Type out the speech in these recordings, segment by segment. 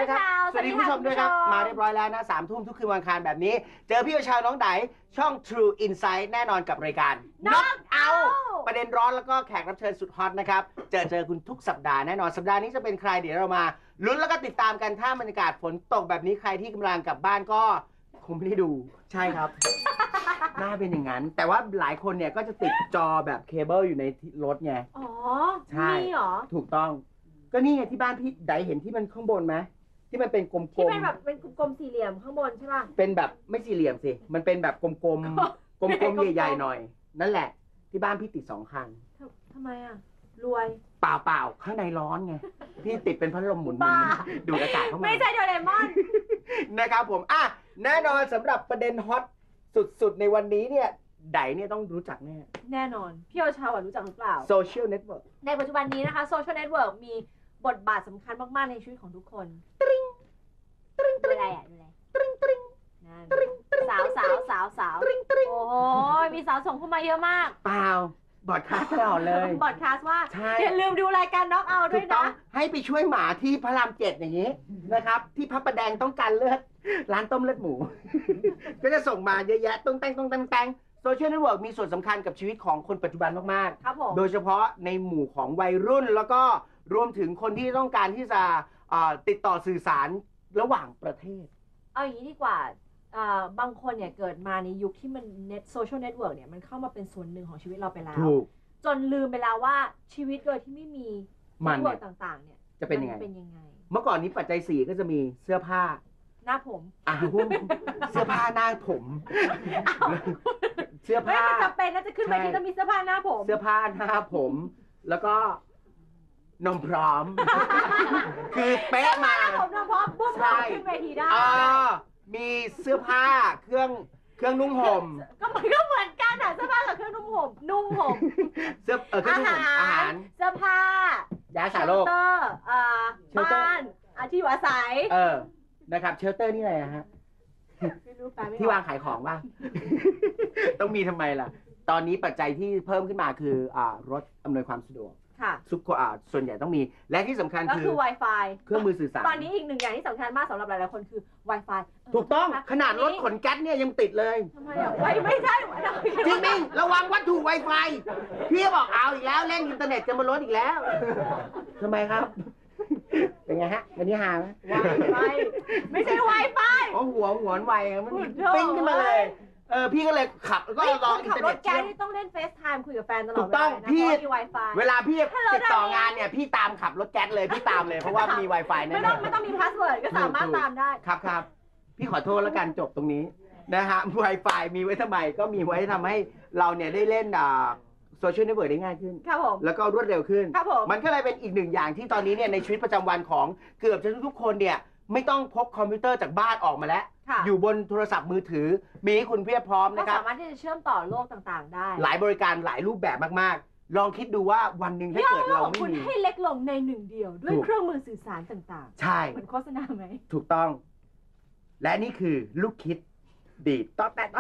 ครับสวัสดีผู้ชมด้วยครับมาเรียบร้อยแล้วนะ3 ทุ่มทุกคืนวันอังคารแบบนี้เจอพี่ชาวน้องไดช่อง True Insight แน่นอนกับรายการ Knock Out ประเด็นร้อนแล้วก็แขกรับเชิญสุดฮอตนะครับเจอคุณทุกสัปดาห์แน่นอนสัปดาห์นี้จะเป็นใครเดี๋ยวเรามาลุ้นแล้วก็ติดตามกันถ้าบรรยากาศฝนตกแบบนี้ใครที่กำลังกลับบ้านก็คงไม่ได้ดูใช่ครับ น่าเป็นอย่างนั้นแต่ว่าหลายคนเนี่ยก็จะติดจอแบบเคเบิลอยู่ในรถไงอ๋อใช่เหรอถูกต้องก็นี่ไงที่บ้านพี่ไดเห็นที่มันข้างบนไหมที่มันเป็นกลมๆที่เป็นแบบเป็นกลมสี่เหลี่ยมข้างบนใช่ป่ะเป็นแบบไม่สี่เหลี่ยมสิมันเป็นแบบกลมๆใหญ่ๆหน่อยนั่นแหละที่บ้านพี่ติด2 คันทำไมอ่ะรวยเปล่าข้างในร้อนไงพี่ติดเป็นพัดลมหมุนดูดอากาศเข้ามาไม่ใช่โดเรมอนนะครับผมแน่นอนสำหรับประเด็นฮอตสุดๆในวันนี้เนี่ยไดเนี่ยต้องรู้จักแน่นอนพี่โอชาวรู้จักหรือเปล่าโซเชียลเน็ตเวิร์กในปัจจุบันนี้นะคะโซเชียลเน็ตเวิร์กมีบทบาทสำคัญมากๆในชีวิตของทุกคนตริงอะไรอ่ะตริงสาวโอ้โหมีสาวส่งเข้ามาเยอะมากเปล่าบอดคาสต์ตลอดเลยบอดคาสต์ว่าอย่าลืมดูรายการน็อกเอาด้วยนะให้ไปช่วยหมาที่พระราม7อย่างนี้นะครับที่พระประแดงต้องการเลือดร้านต้มเลือดหมู ก็จะส่งมาเยอะแยะตุ้งแตงโซเชียลเน็ตเวิร์กมีส่วนสำคัญกับชีวิตของคนปัจจุบันมากๆโดยเฉพาะในหมู่ของวัยรุ่นแล้วก็รวมถึงคนที่ต้องการที่จะติดต่อสื่อสารระหว่างประเทศเอาอย่างนี้ดีกว่าบางคนเนี่ยเกิดมาในยุคที่มันโซเชียลเน็ตเวิร์กเนี่ยมันเข้ามาเป็นส่วนหนึ่งของชีวิตเราไปแล้วจนลืมไปแล้วว่าชีวิตโดยที่ไม่มีเน็ตเวิร์กต่างๆเนี่ยจะเป็นยังไงเมื่อก่อนนี้ปัจจัย4ก็จะมีเสื้อผ้าหน้าผมเสื้อผ้าหน้าผมเสื้อผ้าไม่จำเป็นนะจะขึ้นไปที่ต้องมีเสื้อผ้าหน้าผมเสื้อผ้าหน้าผมแล้วก็นมพร้อมคือเป๊ะมาผมนมพร้อมปุ๊บขึ้นเวทีได้มีเสื้อผ้าเครื่องนุ่งห่มก็เหมือนกันอ่ะเสื้อผ้ากับเครื่องนุ่งห่มเสื้อเครื่องนุ่งห่มอาหารเสื้อผ้ายาสาโรคบ้านที่อยู่อาศัยนะครับเชลเตอร์นี่อะไรฮะที่วางขายของป่ะต้องมีทำไมล่ะตอนนี้ปัจจัยที่เพิ่มขึ้นมาคือรถอำนวยความสะดวกซุปส่วนใหญ่ต้องมีและที่สำคัญคือ Wi-Fi เครื่องมือสื่อสารตอนนี้อีกหนึ่งอย่างที่สำคัญมากสำหรับหลายๆคนคือ Wi-Fi ถูกต้องขนาดรถขนแก๊สเนี่ยยังติดเลยทำไมอ่ะไม่ใช่จริงระวังวัตถุ Wi-Fi พี่บอกเอาอีกแล้วเล่นอินเทอร์เน็ตจะมาลดอีกแล้วทำไมครับเป็นไงฮะวันนี้หาไหม Wi-Fi ไม่ใช่ Wi-Fi หัวไวมันปิ้งขึ้นมาเลยพี่ก็เลยขับแล้วก็ลองอินเทอร์เน็ตแกนี่ต้องเล่นเฟซไทม์คุยกับแฟนตลอดถูกต้องพี่มี Wi-Fi เวลาพี่ติดต่องานเนี่ยพี่ตามขับรถแก๊สเลยพี่ตามเลยเพราะว่ามี Wi-Fi แน่ไม่ต้องมีพาสเวิร์ดก็สามารถตามได้ครับพี่ขอโทษแล้วกันจบตรงนี้นะฮะ Wi-Fi มีไว้ทำไมก็มีไว้ทำให้เราเนี่ยได้เล่นโซเชียลเน็ตเวิร์กได้ง่ายขึ้นครับผมแล้วก็รวดเร็วขึ้นครับผมมันก็เลยเป็นอีกหนึ่งอย่างที่ตอนนี้เนี่ยในชีวิตประจำวันของเกือบจะทุกคนเนี่ยไม่ต้องพกคอมพิวเตอร์จากบ้านออกมาแล้วอยู่บนโทรศัพท์มือถือมีให้คุณเพียบพร้อมนะครับก็สามารถที่จะเชื่อมต่อโลกต่างๆได้หลายบริการหลายรูปแบบมากๆลองคิดดูว่าวันหนึ่งถ้าเกิดเราไม่มีให้เล็กลงในหนึ่งเดียวด้วยเครื่องมือสื่อสารต่างๆใช่เหมือนโฆษณาไหมถูกต้องและนี่คือลูกคิดดีดต่อแตะ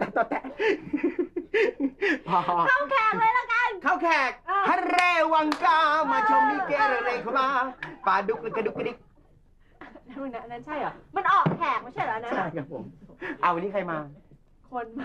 พอเข้าแขกเลยละกันเข้าแขกฮัเรวังกามาชมนิเกเรเข้ามาปลาดุกกระดุกกระดิกนั้นใช่เหรอมันออกแขกไม่ใช่เหรอนะใช่ครับผมเอาวันนี้ใครมาคนมา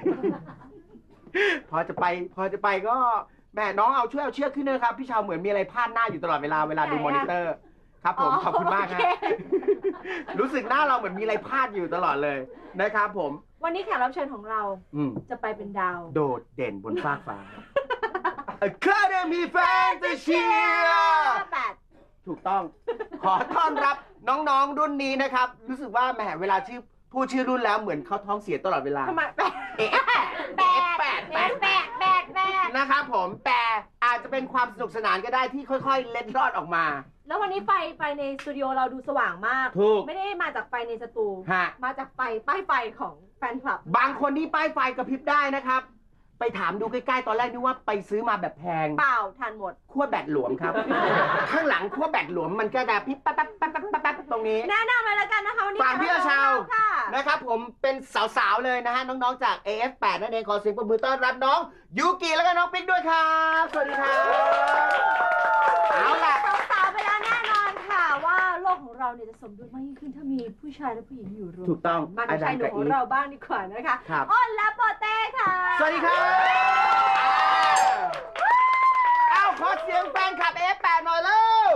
พอจะไปก็แม่น้องเอาช่วยเอาเชือกขึ้นนะครับพี่ชาวเหมือนมีอะไรพาดหน้าอยู่ตลอดเวลาดูมอนิเตอร์ครับผมขอบคุณมากครับรู้สึกหน้าเราเหมือนมีอะไรพาดอยู่ตลอดเลยนะครับผมวันนี้แขกรับเชิญของเราจะไปเป็นดาวโดดเด่นบนฟากฟ้า Academy Fantasia ถูกต้องขอต้อนรับน้องๆรุ่นนี้นะครับรู้สึกว่าแหมเวลาพูดชื่อรุ่นแล้วเหมือนเขาท้องเสียตลอดเวลาทำไมแปดนะครับผมแต่อาจจะเป็นความสนุกสนานก็ได้ที่ค่อยๆเล็ดรอดออกมาแล้ววันนี้ไฟในสตูดิโอเราดูสว่างมากไม่ได้มาจากไฟในสตูมาจากป้ายไฟของแฟนคลับบางคนที่ป้ายไฟกระพริบได้นะครับไปถามดูใกล้ๆตอนแรกนึกว่าไปซื้อมาแบบแพงเปล่าทานหมดขั้วแบตหลวมครับ ข้างหลังขั้วแบตหลวมมันก็จะพิบแป๊บตรงนี้แนะนำเลยละกันนะคะวันนี้ฝากพี่ชาวนะครับผมเป็นสาวๆเลยนะฮะน้องๆจาก AF8 นั่นเองขอเสียงปรบมือต้อนรับน้องยูกิแล้วก็น้องปิ๊กด้วยครับสวัสดีครับเอาล่ะสาวๆไปแล้วแน่นอนค่ะว่าโลกของเราเนี่ยจะสมดุลมากยิ่งขึ้นถ้ามีผู้ชายและผู้หญิงอยู่รวมถูกต้องมาถึงชายหนุ่มของเราบ้างดีกว่านะคะครับอ้นและโปเต้ค่ะสวัสดีครับอ้าวขอเสียงแฟนคลับ F8 หน่อยเร็ว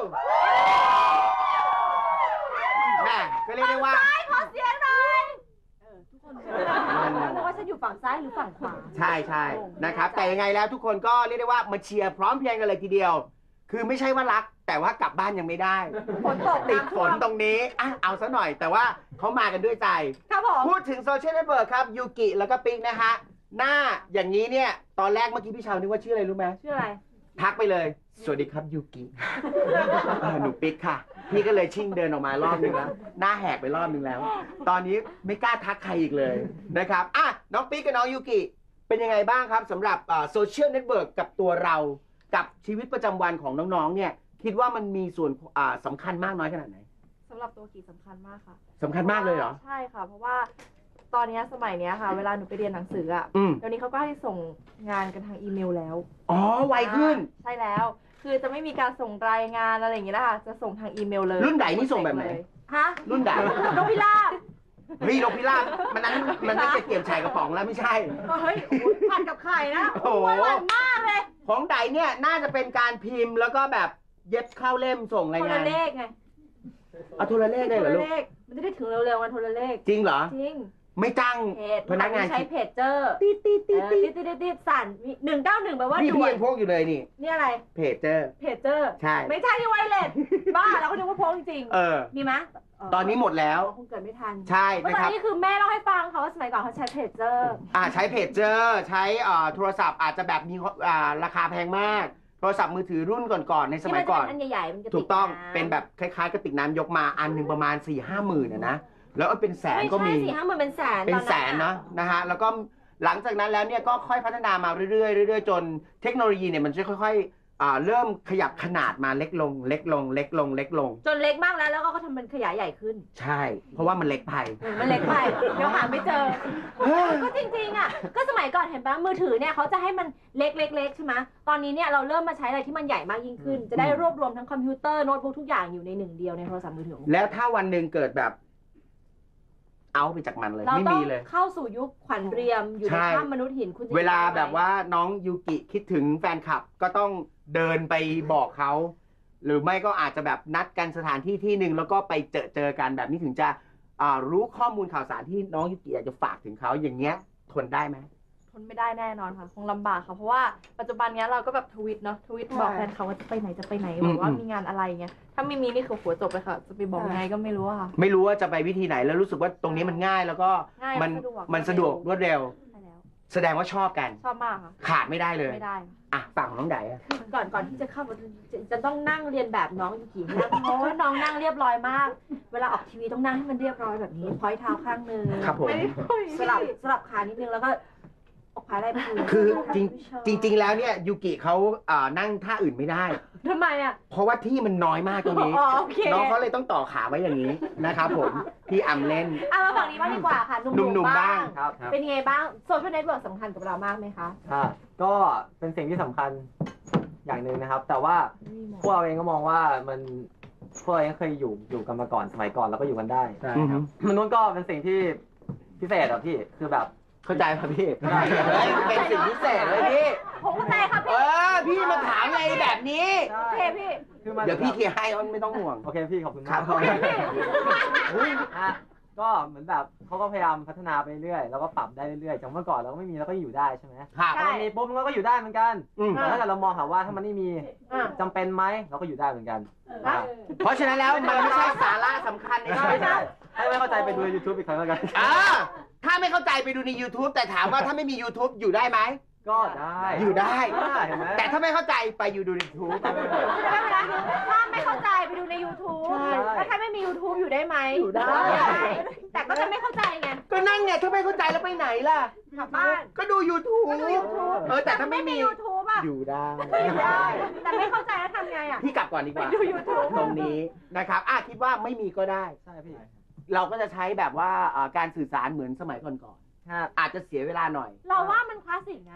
แม่ก็เรียกได้ว่าซ้ายขอเสียงหน่อยทุกคนเพราะว่าฉันอยู่ฝั่งซ้ายหรือฝั่งขวาใช่นะครับ แต่ยังไงแล้วทุกคนก็เรียกได้ว่ามาเชียร์พร้อมเพรียงกันเลยทีเดียว คือไม่ใช่ว่ารัก แต่ว่ากลับบ้านยังไม่ได้ฝนตกติดน้ำฝท่วน มตรงนี้อ่ะเอาซะหน่อย แต่ว่าเขามากันด้วยใจครับผมพูดถึงโซเชียลเน็ตเวิร์กครับยูกิแล้วก็ปิ๊กนะฮะหน้าอย่างนี้เนี่ยตอนแรกเมื่อกี้พี่ชาวนึกว่าชื่ออะไรรู้ไหมชื่ออะไรทักไปเลย สวัสดีครับยูกิหนูปิ๊กค่ะ พี่ก็เลยชิ่งเดินออกมารอบนึงแล้ว หน้าแหกไปรอบนึงแล้ว ตอนนี้ไม่กล้าทักใครอีกเลยนะครับอ่ะน้องปิ๊กกับน้องยูกิเป็นยังไงบ้างครับสำหรับโซเชียลเน็ตเวิร์กกับตัวเรา กับชีวิตประจำวันของน้องๆเนี่ยคิดว่ามันมีส่วนสำคัญมากน้อยขนาดไหนสำหรับตัวกีสำคัญมากค่ะสำคัญมากเลยเหรอใช่ค่ะ เพราะว่าตอนเนี้ยสมัยเนี้ยค่ะ เวลาหนูไปเรียนหนังสืออ่ะอืมเดี๋ยวนี้เขาก็ให้ส่งงานกันทางอีเมลแล้วอ๋อไวขึ้นใช่แล้ว คือจะไม่มีการส่งรายงานอะไรอย่างเงี้ยนะคะจะส่งทางอีเมลเลยรุ่นไหนนี่ส่งแบบไหนฮะรุ่นไหนนกพิราบเฮ้ยนกพิราบมันนั้นมันน่าจะเกี่ยมชายกระป๋องแล้วไม่ใช่เฮ้ยผัดกับไข่นะโอ้โหอร่อยมากเลยของไดเนี่ยน่าจะเป็นการพิมพ์แล้วก็แบบเย็บเข้าเล่มส่งรายโทงาร นเลขไงเอาโทรเลขได้โทเหรรอลูกเลขมันจะได้ถึงเร็วๆกันโทรเลขจริงเหรอจริงไม่จ้างเพจพนักงานใช้เพจเจอร์ตีดตีดตีดตีดติดสั่น191แปลว่านี่ด่พี่วนยังพกอยู่เลยนี่นี่อะไรเพจเจอร์เพจเจอร์ใช่ไม่ใช่ที่ไวเลสบ้าเราก็นึกว่าโพงจริงเออมีไหมตอนนี้หมดแล้วคงเกิดไม่ทันใช่เมื่อนะตอคน รับนี้คือแม่เล่าให้ฟังค่ะว่าสมัยก่อนเขาใช้เพจเจอร์ใช้เพจเจอร์ใช้โทรศัพท์อาจจะแบบมีราคาแพงมาก โทรศัพท์มือถือรุ่นก่อนๆในสมัยก่อนที่มันจะเป็นอันใหญ่ๆมันจะถูกต้องำเป็นแบบคล้ายๆกระติกน้ำยกมาอันหนึ่งประมาณ 4-5 หมื่นนะแล้วเป็นแสนก็มีไม่ใช่4-5 หมื่นเป็นแสนเป็นแสนตอนะฮะแล้วก็หลังจากนั้นแล้วเนี่ยก็ค่อยพัฒนามาเรื่อยๆจนเทคโนโลยีเนี่ยมันจะค่อยๆเริ่มขยับขนาดมาเล็กลงเล็กลงเล็กลงเล็กลงจนเล็กมากแล้วก็ทำเป็นขยายใหญ่ขึ้นใช่ เพราะว่ามันเล็กไปมันเล็กไปเดี๋ยวหาไม่เจอก็จริงๆอ่ะก็สมัยก่อนเห็นปะมือถือเนี่ยเขาจะให้มันเล็กๆใช่ไหมตอนนี้เนี่ยเราเริ่มมาใช้อะไรที่มันใหญ่มากยิ่งขึ้น จะได้รวบรวมทั้งคอมพิวเตอร์โน้ตบุ๊กทุกอย่างอยู่ในหนึ่งเดียวในโทรศัพท์มือถือของเราแล้วถ้าวันหนึ่งเกิดแบบเอาไปจากมันเลยเราไม่ต้อมีงเลยเข้าสู่ยุคขวัญเรียมอยู่ในใช่ถ้ำมนุษย์หินคุณจะเวลาอยู่ได้ไหมแบบว่าน้องยูกิคิดถึงแฟนคลับก็ต้องเดินไปบอกเขาหรือไม่ก็อาจจะแบบนัดกันสถานที่ที่หนึ่งแล้วก็ไปเจอกันแบบนี้ถึงจะรู้ข้อมูลข่าวสารที่น้องยูกิอยากจะฝากถึงเขาอย่างเงี้ยทนได้ไหมทนไม่ได้แน่นอนค่ะคงลำบากค่ะเพราะว่าปัจจุบันเนี้ยเราก็แบบทวิตเนาะทวิตบอกแฟนเขาว่าจะไปไหนบอกว่ามีงานอะไรเงี้ยถ้าไม่มีนี่คือหัวจบเลยค่ะจะไปบอกยังไงก็ไม่รู้อะค่ะไม่รู้ว่าจะไปวิธีไหนแล้วรู้สึกว่าตรงนี้มันง่ายแล้วก็ง่ายมันสะดวกมันสะดวกรวดเร็วใช่แล้วแสดงว่าชอบกันชอบมากค่ะขาดไม่ได้เลยไม่ได้อ่ะฝั่งของน้องไดอะก่อนที่จะเข้าจะต้องนั่งเรียนแบบน้องยูกินั่งเพราะว่าน้องนั่งเรียบร้อยมาก เวลาออกทีวีต้องนั่งให้มันเรียบร้อยแบบนี้พอยเท้าข้างหนึงครับผมสลับขานิดนึงแล้วก็อกผายไหล่ไปคือจริง ๆ แล้วเนี่ยยูกิเขานั่งท่าอื่นไม่ได้ทำไมอ่ะเพราะว่าที่มันน้อยมากตรงนี้อ๋อโอเคน้องเขาเลยต้องต่อขาไว้อย่างนี้นะครับผมพี่อ่ำเล่นเอามาฝั่งนี้บ้างดีกว่าค่ะหนุ่มหนุ่มๆๆบ้างบ้างครับเป็นไงบ้างโซเชียลเน็ตเวิร์กสำคัญกับเรามากไหมคะก็เป็นสิ่งที่สำคัญอย่างหนึ่งนะครับ แต่ว่าพวกเราเองก็มองว่ามันพวกเราเองเคยอยู่กันมาก่อนสมัยก่อนแล้วก็อยู่กันได้ใช่ครับมนุษย์ก็เป็นสิ่งที่พิเศษอะพี่คือแบบเข้าใจครับพี่เฮ้ยเป็นสิ่งพิเศษเลยพี่ผมเข้าใจครับพี่มาถามอะไรแบบนี้ใช่โอเคพี่คือมันเดี๋ยวพี่เคลียร์ให้ไม่ต้องห่วงโอเคพี่ขอบคุณครัมาบกโอเคพี่อ่ะก็เหมือนแบบเขาก็พยายามพัฒนาไปเรื่อยแล้วก็ปรับได้เรื่อยๆจากเมื่อก่อนเราก็ไม่มีแล้วก็อยู่ได้ใช่ไหมครับพอมันมีปุ๊บมันก็อยู่ได้เหมือนกันอืมแต่ถ้าเกิดเรามองหาว่าถ้ามันไม่มีอ่ะจำเป็นไหมเราก็อยู่ได้เหมือนกันเพราะฉะนั้นแล้วมันไม่ใช่สาระสำคัญในชีวิตใช่ให้ไม่เข้าใจไปดูใน YouTube อีกครั้งแล้วกันถ้าไม่เข้าใจไปดูใน YouTube แต่ถามว่าถ้าไม่มี YouTube อยู่ได้ไหมก็ได้อยู่ได้เห็นไหมแต่ถ้าไม่เข้าใจไปอยู่ดูใน YouTube ถ้าไม่เข้าใจไปดูใน YouTube แล้วถ้าไม่มี YouTube อยู่ได้ไหมอยู่ได้แต่ก็จะไม่เข้าใจไงก็นั่นไงถ้าไม่เข้าใจแล้วไปไหนล่ะกลับบ้านก็ดู YouTube ก็ดู YouTube แต่ถ้าไม่มี YouTube อ่ะอยู่ได้อยู่ได้ แต่ไม่เข้าใจแล้วทำไงอ่ะพี่กลับก่อนดีกว่าดู YouTube ตรงนี้นะครับคิดว่าไม่มีก็ได้ใช่พี่เราก็จะใช้แบบว่าการสื่อสารเหมือนสมัยก่อนๆอาจจะเสียเวลาหน่อยเราว่ามันคลาสสิกนะ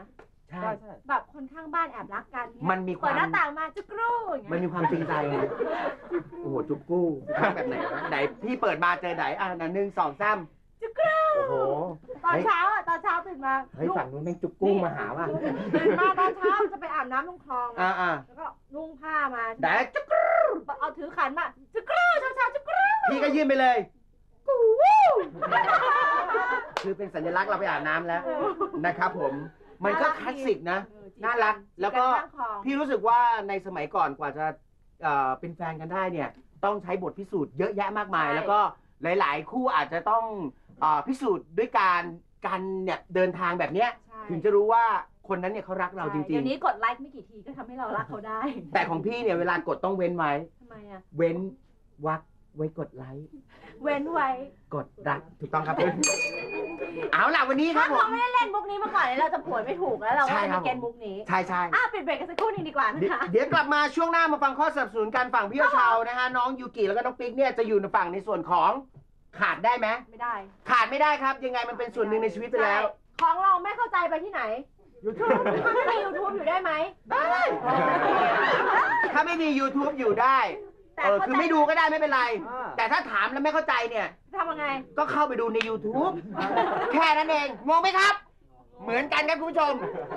ใช่แบบคนข้างบ้านแอบรักกันเยมันมีความเปิดหน้าต่างมาจุกรูอย่างมันเงี้ยมีความจริงใจไงโอ้โหจุ๊บกู้ทำแบบไหนวะไหนพี่เปิดมาเจอไหน1 2 3 จุกรูโอ้โหตอนเช้าอ่ะตอนเช้าตื่นมาเฮ้ยฝั่งนู้นแม่งจุ๊บกู้มาหาว่ะตื่นมาตอนเช้าจะไปอาบน้ำลงคลองอ่าแล้วก็นุ่งผ้ามาไหนจุ๊บกู้เอาถือขันมาจุกรูเช้าจุกรูพี่ก็ยื่นไปเลยกูวู้คือเป็นสัญลักษณ์เราไปอาบน้ำแล้วนะครับผมมันก็คลาสสิกนะ น่ารักแล้วก็ข้างคลองพี่รู้สึกว่าในสมัยก่อนกว่าจะเป็นแฟนกันได้เนี่ยต้องใช้บทพิสูจน์เยอะแยะมากมายใช่แล้วก็หลาย ๆ คู่อาจจะต้องพิสูจน์ด้วยการเนี่ยเดินทางแบบเนี้ยใช่ถึงจะรู้ว่าคนนั้นเนี่ยเขารักเราจริเดี๋งยวนี้กดไลค์ไม่กี่ทีก็ทำให้เรารักเขาได้ๆ แต่ของพี่เนี่ยเวลากดต้องเว้นไว้ทำไมอ่ะเว้นวรรคไว้กดไลค์เว้นไว้กดรักถูกต้องครับ เอาล่ะวันนี้คถ้ารับผเรามไม่ได้เล่นมุกนี้มาก่อนเนี่ยเราจะผวนไม่ถูกแล้วเราก็ใช่จะครัไม่บเก็ตมุกนี้ใช่ใช่ปิดเบรกกันสักครู่หนึงดีกว่านะคะเดี๋ยวกลับมาช่วงหน้ามาฟังข้อสนับสนุนการฝั่งพี่เชานะฮะน้องยูกิแล้วก็น้องปิ๊กเนี่ยจะอยู่ในฝั่งในส่วนของขาดได้ไหมไม่ได้ขาดไม่ได้ครับ ยังไงมันเป็นส่วนหนึ่งในชีวิตไปแล้วใช่ของเราไม่เข้าใจไปที่ไหน YouTube ถ้าไม่มี YouTube อยู่ได้ไหมได้ ถ้าไม่มี YouTube อยู่ได้แต่คือเข้าใจไม่ดูก็ได้ไม่เป็นไรอ่าแต่ถ้าถามแล้วไม่เข้าใจเนี่ยทำยังไงก็เข้าไปดูใน YouTube แค่นั้นเองงงไหมครับ เหมือนกันครับคุณผู้ชม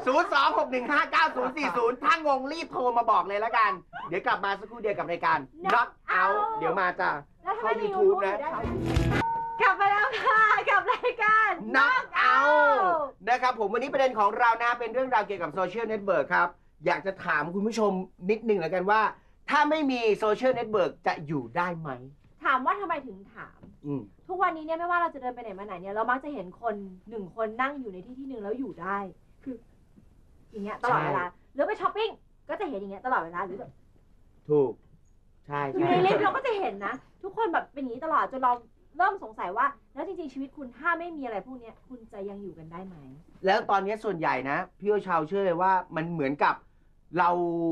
026159040 ถ้างงรีบโทรมาบอกเลยแล้วกัน เดี๋ยวกลับมาสักครู่เดียวกับรายการ Knock Out เดี๋ยวมาจ้ะแล้วถ้าเข้าไม่มี YouTube YouTube นะอยู่ได้ไหมกลับมาแล้วค่ะกับรายการ Knock Out นะครับผมวันนี้ประเด็นของเรานะเป็นเรื่องราวเกี่ยวกับโซเชียลเน็ตเวิร์กครับ อยากจะถามคุณผู้ชมนิดนึงแล้วกันว่า ถ้าไม่มีโซเชียลเน็ตเวิร์กจะอยู่ได้ไหมถามว่าทำไมถึงถามอืมทุกวันนี้เนี่ยไม่ว่าเราจะเดินไปไหนมาไหนเนี่ยเรามักจะเห็นคนหนึ่งคนนั่งอยู่ในที่ที่หนึ่งแล้วอยู่ได้ คืออย่างเงี้ยตลอดเวลาหรือไปช้อปปิ้งก็จะเห็นอย่างเงี้ยตลอดเวลาหรือแบบถูก ใช่อยู่ใช่ในลิฟต์เราก็จะเห็นนะ ทุกคนแบบเป็นอย่างนี้ตลอดจนเราเริ่มสงสัยว่า แล้วจริงๆชีวิตคุณถ้าไม่มีอะไรพวกเนี้ยคุณจะยังอยู่กันได้ไหมแล้วตอนนี้ส่วนใหญ่นะพี่โอชาวเชื่อเลยว่ามันเหมือนกับเรา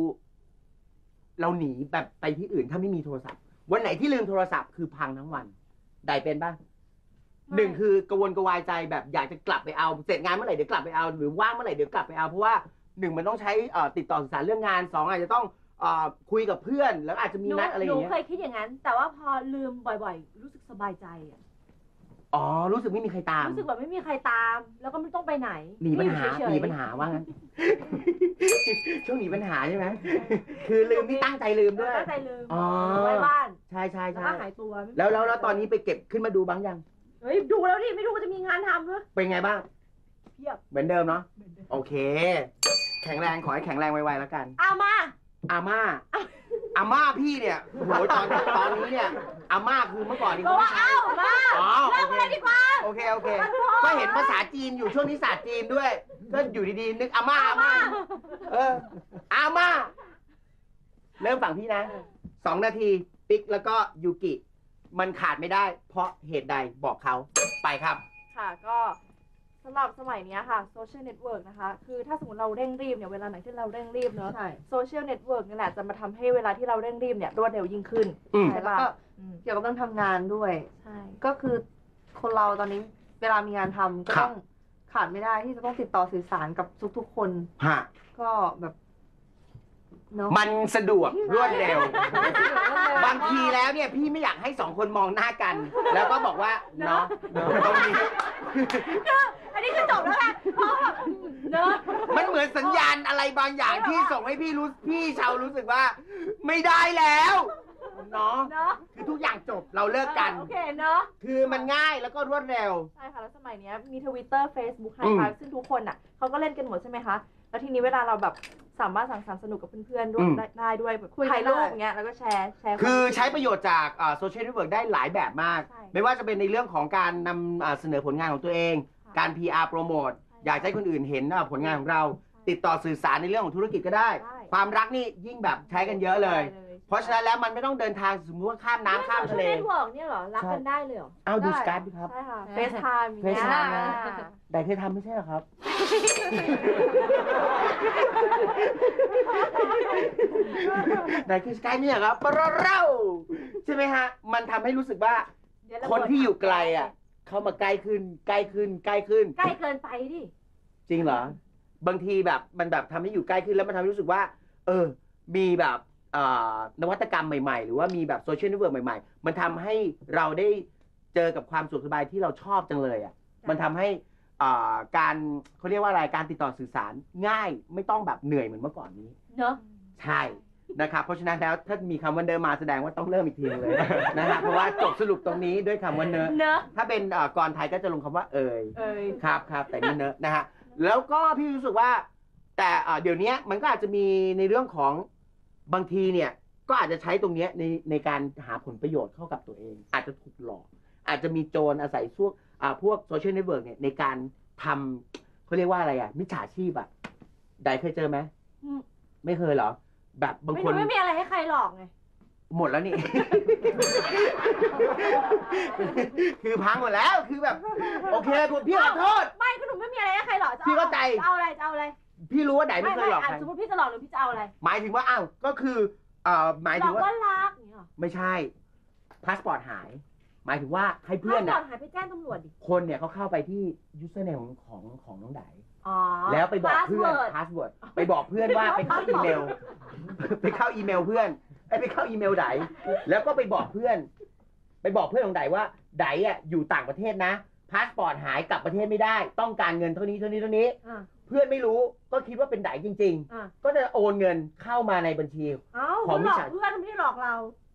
หนีแบบไปที่อื่นถ้าไม่มีโทรศัพท์ วันไหนที่ลืมโทรศัพท์คือพังทั้งวันได้เป็นป่ะไม่หนึ่งคือกระวนกระวายใจแบบอยากจะกลับไปเอาเสร็จงานเมื่อไหร่เดี๋ยวกลับไปเอาหรือว่างเมื่อไหร่เดี๋ยวกลับไปเอาเพราะว่าหนึ่งมันต้องใช้ติดต่อสื่อสารเรื่องงานสองอาจจะต้องคุยกับเพื่อนแล้วอาจจะมีนัดอะไรอหนูย่างเงี้ยเคยคิดอย่างนั้น แต่ว่าพอลืมบ่อยๆ รู้สึกสบายใจอะอ๋อรู้สึกไม่มีใครตามรู้สึกแบบไม่มีใครตาม แล้วก็ไม่ต้องไปไหนหนีปัญหาอยู่เฉยๆหนีปัญหาว่างั้น ช่วงหนีปัญหาใช่ไหมคือลืมที่ตั้งใจลืมด้วยตั้งใจลืมอ๋อไว้บ้านใช่ใช่แล้วใช่ก็หายตัวแล้วตอนนี้ไปเก็บขึ้นมาดูบ้างยังเฮ้ยดูแล้วดิไม่ดูว่าจะมีงานทำด้วยเป็นไงบ้างเพียบเหมือนเดิมเนาะโอเค แข็งแรงขอให้แข็งแรงไวๆแล้วกันเอามาอาม่าอาม่าพี่เนี่ยโอ้โหตอนนี้เนี่ยอาม่าคือเมื่อก่อนนี่ก็เขาว่าไม่ใช้เอ้ามาอ๋อเริ่มโอกันเคเลยดีกว่าโอเคก็เห็นภาษาจีนอยู่ช่วงนี้ศาสตร์จีนด้วย ก็อยู่ดีๆนึกอาม่าอาม่าเริ่มฝั่งพี่นะ2 นาทีปิ๊กแล้วก็ยูกิมันขาดไม่ได้ เพราะเหตุใดบอกเขาไปครับค่ะก็สำหรับสมัยเนี้ยค่ะโซเชียลเน็ตเวิร์กนะคะ คือถ้าสมมติเราเร่งรีบเนี่ยเวลาไหนที่เราเร่งรีบเนอะใช่โซเชียลเน็ตเวิร์กนี่แหละจะมาทำให้เวลาที่เราเร่งรีบเนี่ยรวดเร็วยิ่งขึ้นอืมใช่แล้วป่ะก็อืมเกี่ยวกับเรื่องทำงานด้วยใช่ก็คือคนเราตอนนี้เวลามีงานทำก็ครับต้องขาดไม่ได้ที่จะต้องติดต่อสื่อสารกับทุกๆคนฮะก็แบบเนาะมันสะดวกรวดเร็ว บางทีแล้วเนี่ยพี่ไม่อยากให้2 คนมองหน้ากัน แล้วก็บอกว่าเนาะตรงนี้อันนี้คือจบแล้วแหละเพราะแบบเนอะมันเหมือนสัญญาณอะไรบางอย่างที่ส่งให้พี่ชาวรู้สึกว่า ไม่ได้แล้วเนาะเนอะคือทุกอย่างจบเราเลิกกันโอเคเนอะคือมันง่ายแล้วก็รวดเร็วใช่ค่ะแล้วสมัยเนี้ยมี Twitter Facebook อืม Hi-Fi ซึ่งทุกคนอ่ะเขาก็เล่นกันหมดใช่ไหมคะแล้วทีนี้เวลาเราแบบสามารถสังสรรค์สนุกกับเพื่อนๆด้วยได้ด้วยแบบถ่ายรูปอย่างเงี้ยแล้วก็แชร์คือใช้ประโยชน์จากโซเชียลเน็ตเวิร์กได้หลายแบบมากใช่ไม่ว่าจะเป็นในเรื่องของการนำเสนอผลงานของตัวเอง การ PR โปรโมทอยากให้คนอื่นเห็นผลงานของเรา ติดต่อสื่อสารในเรื่องของธุรกิจก็ได้ ความรักนี่ยิ่งแบบใช้กันเยอะเลย เพราะฉะนั้นแล้วมันไม่ต้องเดินทางสมมติว่าข้ามน้ำข้ามทะเลเน็ตเวิร์กเนี่ยเหรอ รักกันได้เลยเหรอเอาดูได้สกายดิครับใช่ค่ะเฟซไทม์อย่างเงี้ย FaceTime นะอ่าแต่เคยทำไม่ใช่เหรอครับ ไหนคือสกายเนี่ยครับปะเราใช่ไหมฮะ มันทำให้รู้สึกว่าเดี๋ยวเราคนที่อยู่ไกลอ่ะ เข้ามาใกล้ขึ้นใกล้ขึ้นใกล้ขึ้นใกล้เกินไปดิจริงเหรอบางทีแบบมันแบบทำให้อยู่ใกล้ขึ้นแล้วมันทำให้รู้สึกว่า มีแบบนวัตกรรมใหม่ๆ หรือว่ามีแบบโซเชียลเน็ตเวิร์กใหม่ๆ มันทำให้เราได้เจอกับความสุขสบายที่เราชอบจังเลยอ่ะมันทำให้การเขาเรียกว่าอะไรการติดต่อสื่อสารง่ายไม่ต้องแบบเหนื่อยเหมือนเมื่อก่อนนี้เนอะใช่นะครับเพราะฉะนั้นแล้วถ้ามีคำว่าเนอะมาแสดงว่าต้องเริ่มอีกทีนึงเลยนะฮะเพราะว่าจบสรุปตรงนี้ด้วยคำว่าเนอะเนอะถ้าเป็นกรไทยก็จะลงคำว่าเอ่ยเอ้ยครับแต่นี่เนอะนะฮะแล้วก็พี่รู้สึกว่าแต่เดี๋ยวนี้มันก็อาจจะมีในเรื่องของบางทีเนี่ยก็อาจจะใช้ตรงนี้ในการหาผลประโยชน์เข้ากับตัวเอง อาจจะถูกหลอกอาจจะมีโจรอาศัยพวกโซเชียลเน็ตเวิร์กเนี่ยในการทำเขาเรียกว่าอะไรมิจฉาชีพได้เคยเจอไหมไม่เคยเหรอแบบบางคนไม่มีอะไรให้ใครหลอกไงหมดแล้วนี่ คือพังหมดแล้วคือแบบโอเคคุณพี่ขอโทษไม่ก็หนูไม่มีอะไรให้ใครหลอกพี่เข้าใจจะเอาอะไรจะเอาอะไรพี่รู้ว่าไหนไม่เคยหลอกใครสมมติพี่จะหลอกหรือพี่จะเอาอะไรหมายถึงว่าอ้าวก็คือหมายหลถึอง กว่าว่ารักอย่างเงี้ยหรอไม่ใช่พาสปอร์ตหาย หมายถึงว่าให้เพื่อนหลน่ะอกหายไปแจ้งตำรวจดิคนเนี่ยเขาเข้าไปที่ยูสเซอร์เนมของน้องไดอ๋อแล้วไปบอกเพื่อน password พาสเวิร์ดไปบอกเพื่อนว่าไปเข้าอีเมล ไปเข้าอีเมลเพื่อนไปเข้าอีเมลไดแล้วก็ไปบอกเพื่อนของไดว่าไดอยู่ต่างประเทศนะพาสปอร์ตหายกลับประเทศไม่ได้ ต้องการเงินเท่านี้อ่ะเพื่อนไม่รู้ก็คิดว่าเป็นไดจริงอ่ะๆ ก็จะโอนเงินเข้ามาในบัญชีเอ้าของคุณหลอกมิจฉาเพื่อนไม่ได้หลอกเรา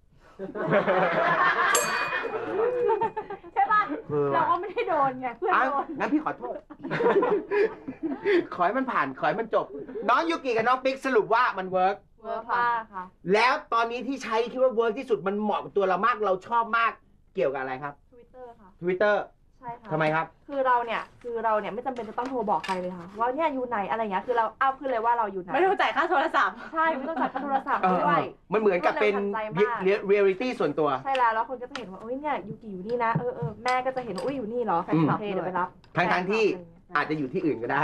ใช่ป่ะ เราก็ไม่ได้โดนไง เพื่อนอ้าวโดนงั้นพี่ขอโทษ ขอให้มันผ่านขอให้มันจบ น้องยูกิกับน้องปิ๊กสรุปว่ามันเวิร์กเวิร์กมากค่ะแล้วตอนนี้ที่ใช้คิดว่าเวิร์กที่สุดมันเหมาะกับตัวเรามากเราชอบมากเกี่ยวกับอะไรครับ Twitter ค่ะ Twitter ใช่ค่ะทำไมครับคือเราเนี่ยไม่จำเป็นจะต้องโทรบอกใครเลยค่ะว่าเนี่ยอยู่ไหนอะไรเงี้ยคือเราอัพขึ้นเลยว่าเราอยู่ไหนไม่ต้องจ่ายค่าโทรศัพท์ใช่ไม่ต้องจ่ายค่าโทรศัพท์ด้วยมันเหมือนกับเป็นรวดเร็วทันใจมากเรียลิตี้ส่วนตัวใช่แล้วคนก็จะเห็นว่าโอ้ยเนี่ยยูกิอยู่นี่นะแม่ก็จะเห็นว่าอุ้ยอยู่นี่เหรอแฟนคลับอืมเดี๋ยวไปรับทั้งที่อาจจะอยู่ที่อื่นก็ได้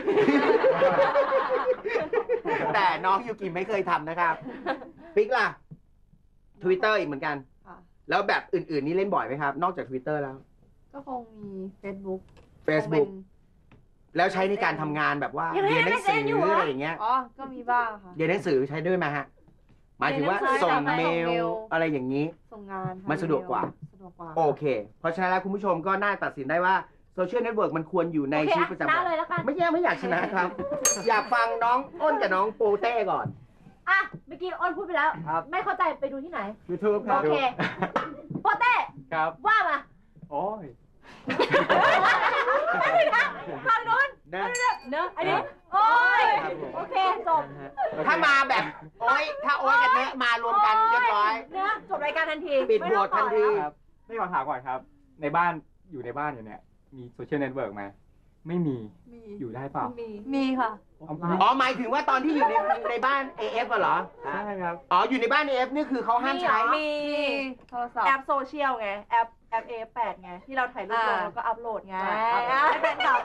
แต่น้องยูกิไม่เคยทำนะครับ ปิ๊กล่ะ Twitter อีกเหมือนกันค่ะแล้วแบบอื่นๆนี่เล่นบ่อยไหมครับ นอกจาก Twitter แล้วก็คงมี Facebook Facebook คงแล้วใช้ในการทำงานแบบว่ายังเรียนหนังสืเล่นอยู่อเหรอออะไรอย่างเงี้ยอ๋อ ก็มีบ้างค่ะเรียนหนังสือใช้ด้วยไหมฮะ หมายถึงว่าเรียนหนังสือส่งแต่เมส่งเมลลอะไรอย่างนี้ส่งงานทำมันสะดวกกว่าสะดวกกว่าโอเค เพราะฉะนั้นแล้วคุณผู้ชมก็น่าตัดสินได้ว่าโซเชียลเน็ตเวิร์กมันควรอยู่ในโอเคชีวิตประจำชนะวันเลยแล้วกันไม่อยากชนะครับ อยากฟังน้องอ้นกับน้องโปเต้ก่อนอ่ะ เมื่อกี้อ้นพูดไปแล้วครับไม่เข้าใจไปดูที่ไหน YouTube คโอรับเค โปเต้ครับว่ามาโอ้ยฝั่งนู้นนะเนอะอันนี้ โอ้ย โอเค จบถ้ามาแบบโอ้ยถ้าโอ้ยกันเนอะมารวมกันเรียบร้อยเนอะจบรายการทันทีปิดโหวตทันทีครับไม่ขอถามก่อนครับ ในบ้านอยู่ในบ้านอยู่เนี่ย มีโซเชียลเน็ตเวิร์กไหมไม่มีมีอยู่ได้เปล่ามีค่ะอ๋อหมายถึงว่าตอนที่อยู่ในบ้าน AF อะเหรอใช่ครับอ๋ออยู่ในบ้าน AF นี่คือเขาห้ามใช้มีโทรศัพท์แอปโซเชียลไงแอป A8 ไงที่เราถ่ายรูปลงแล้วก็อัพโหลดไงให้เป็นข่าว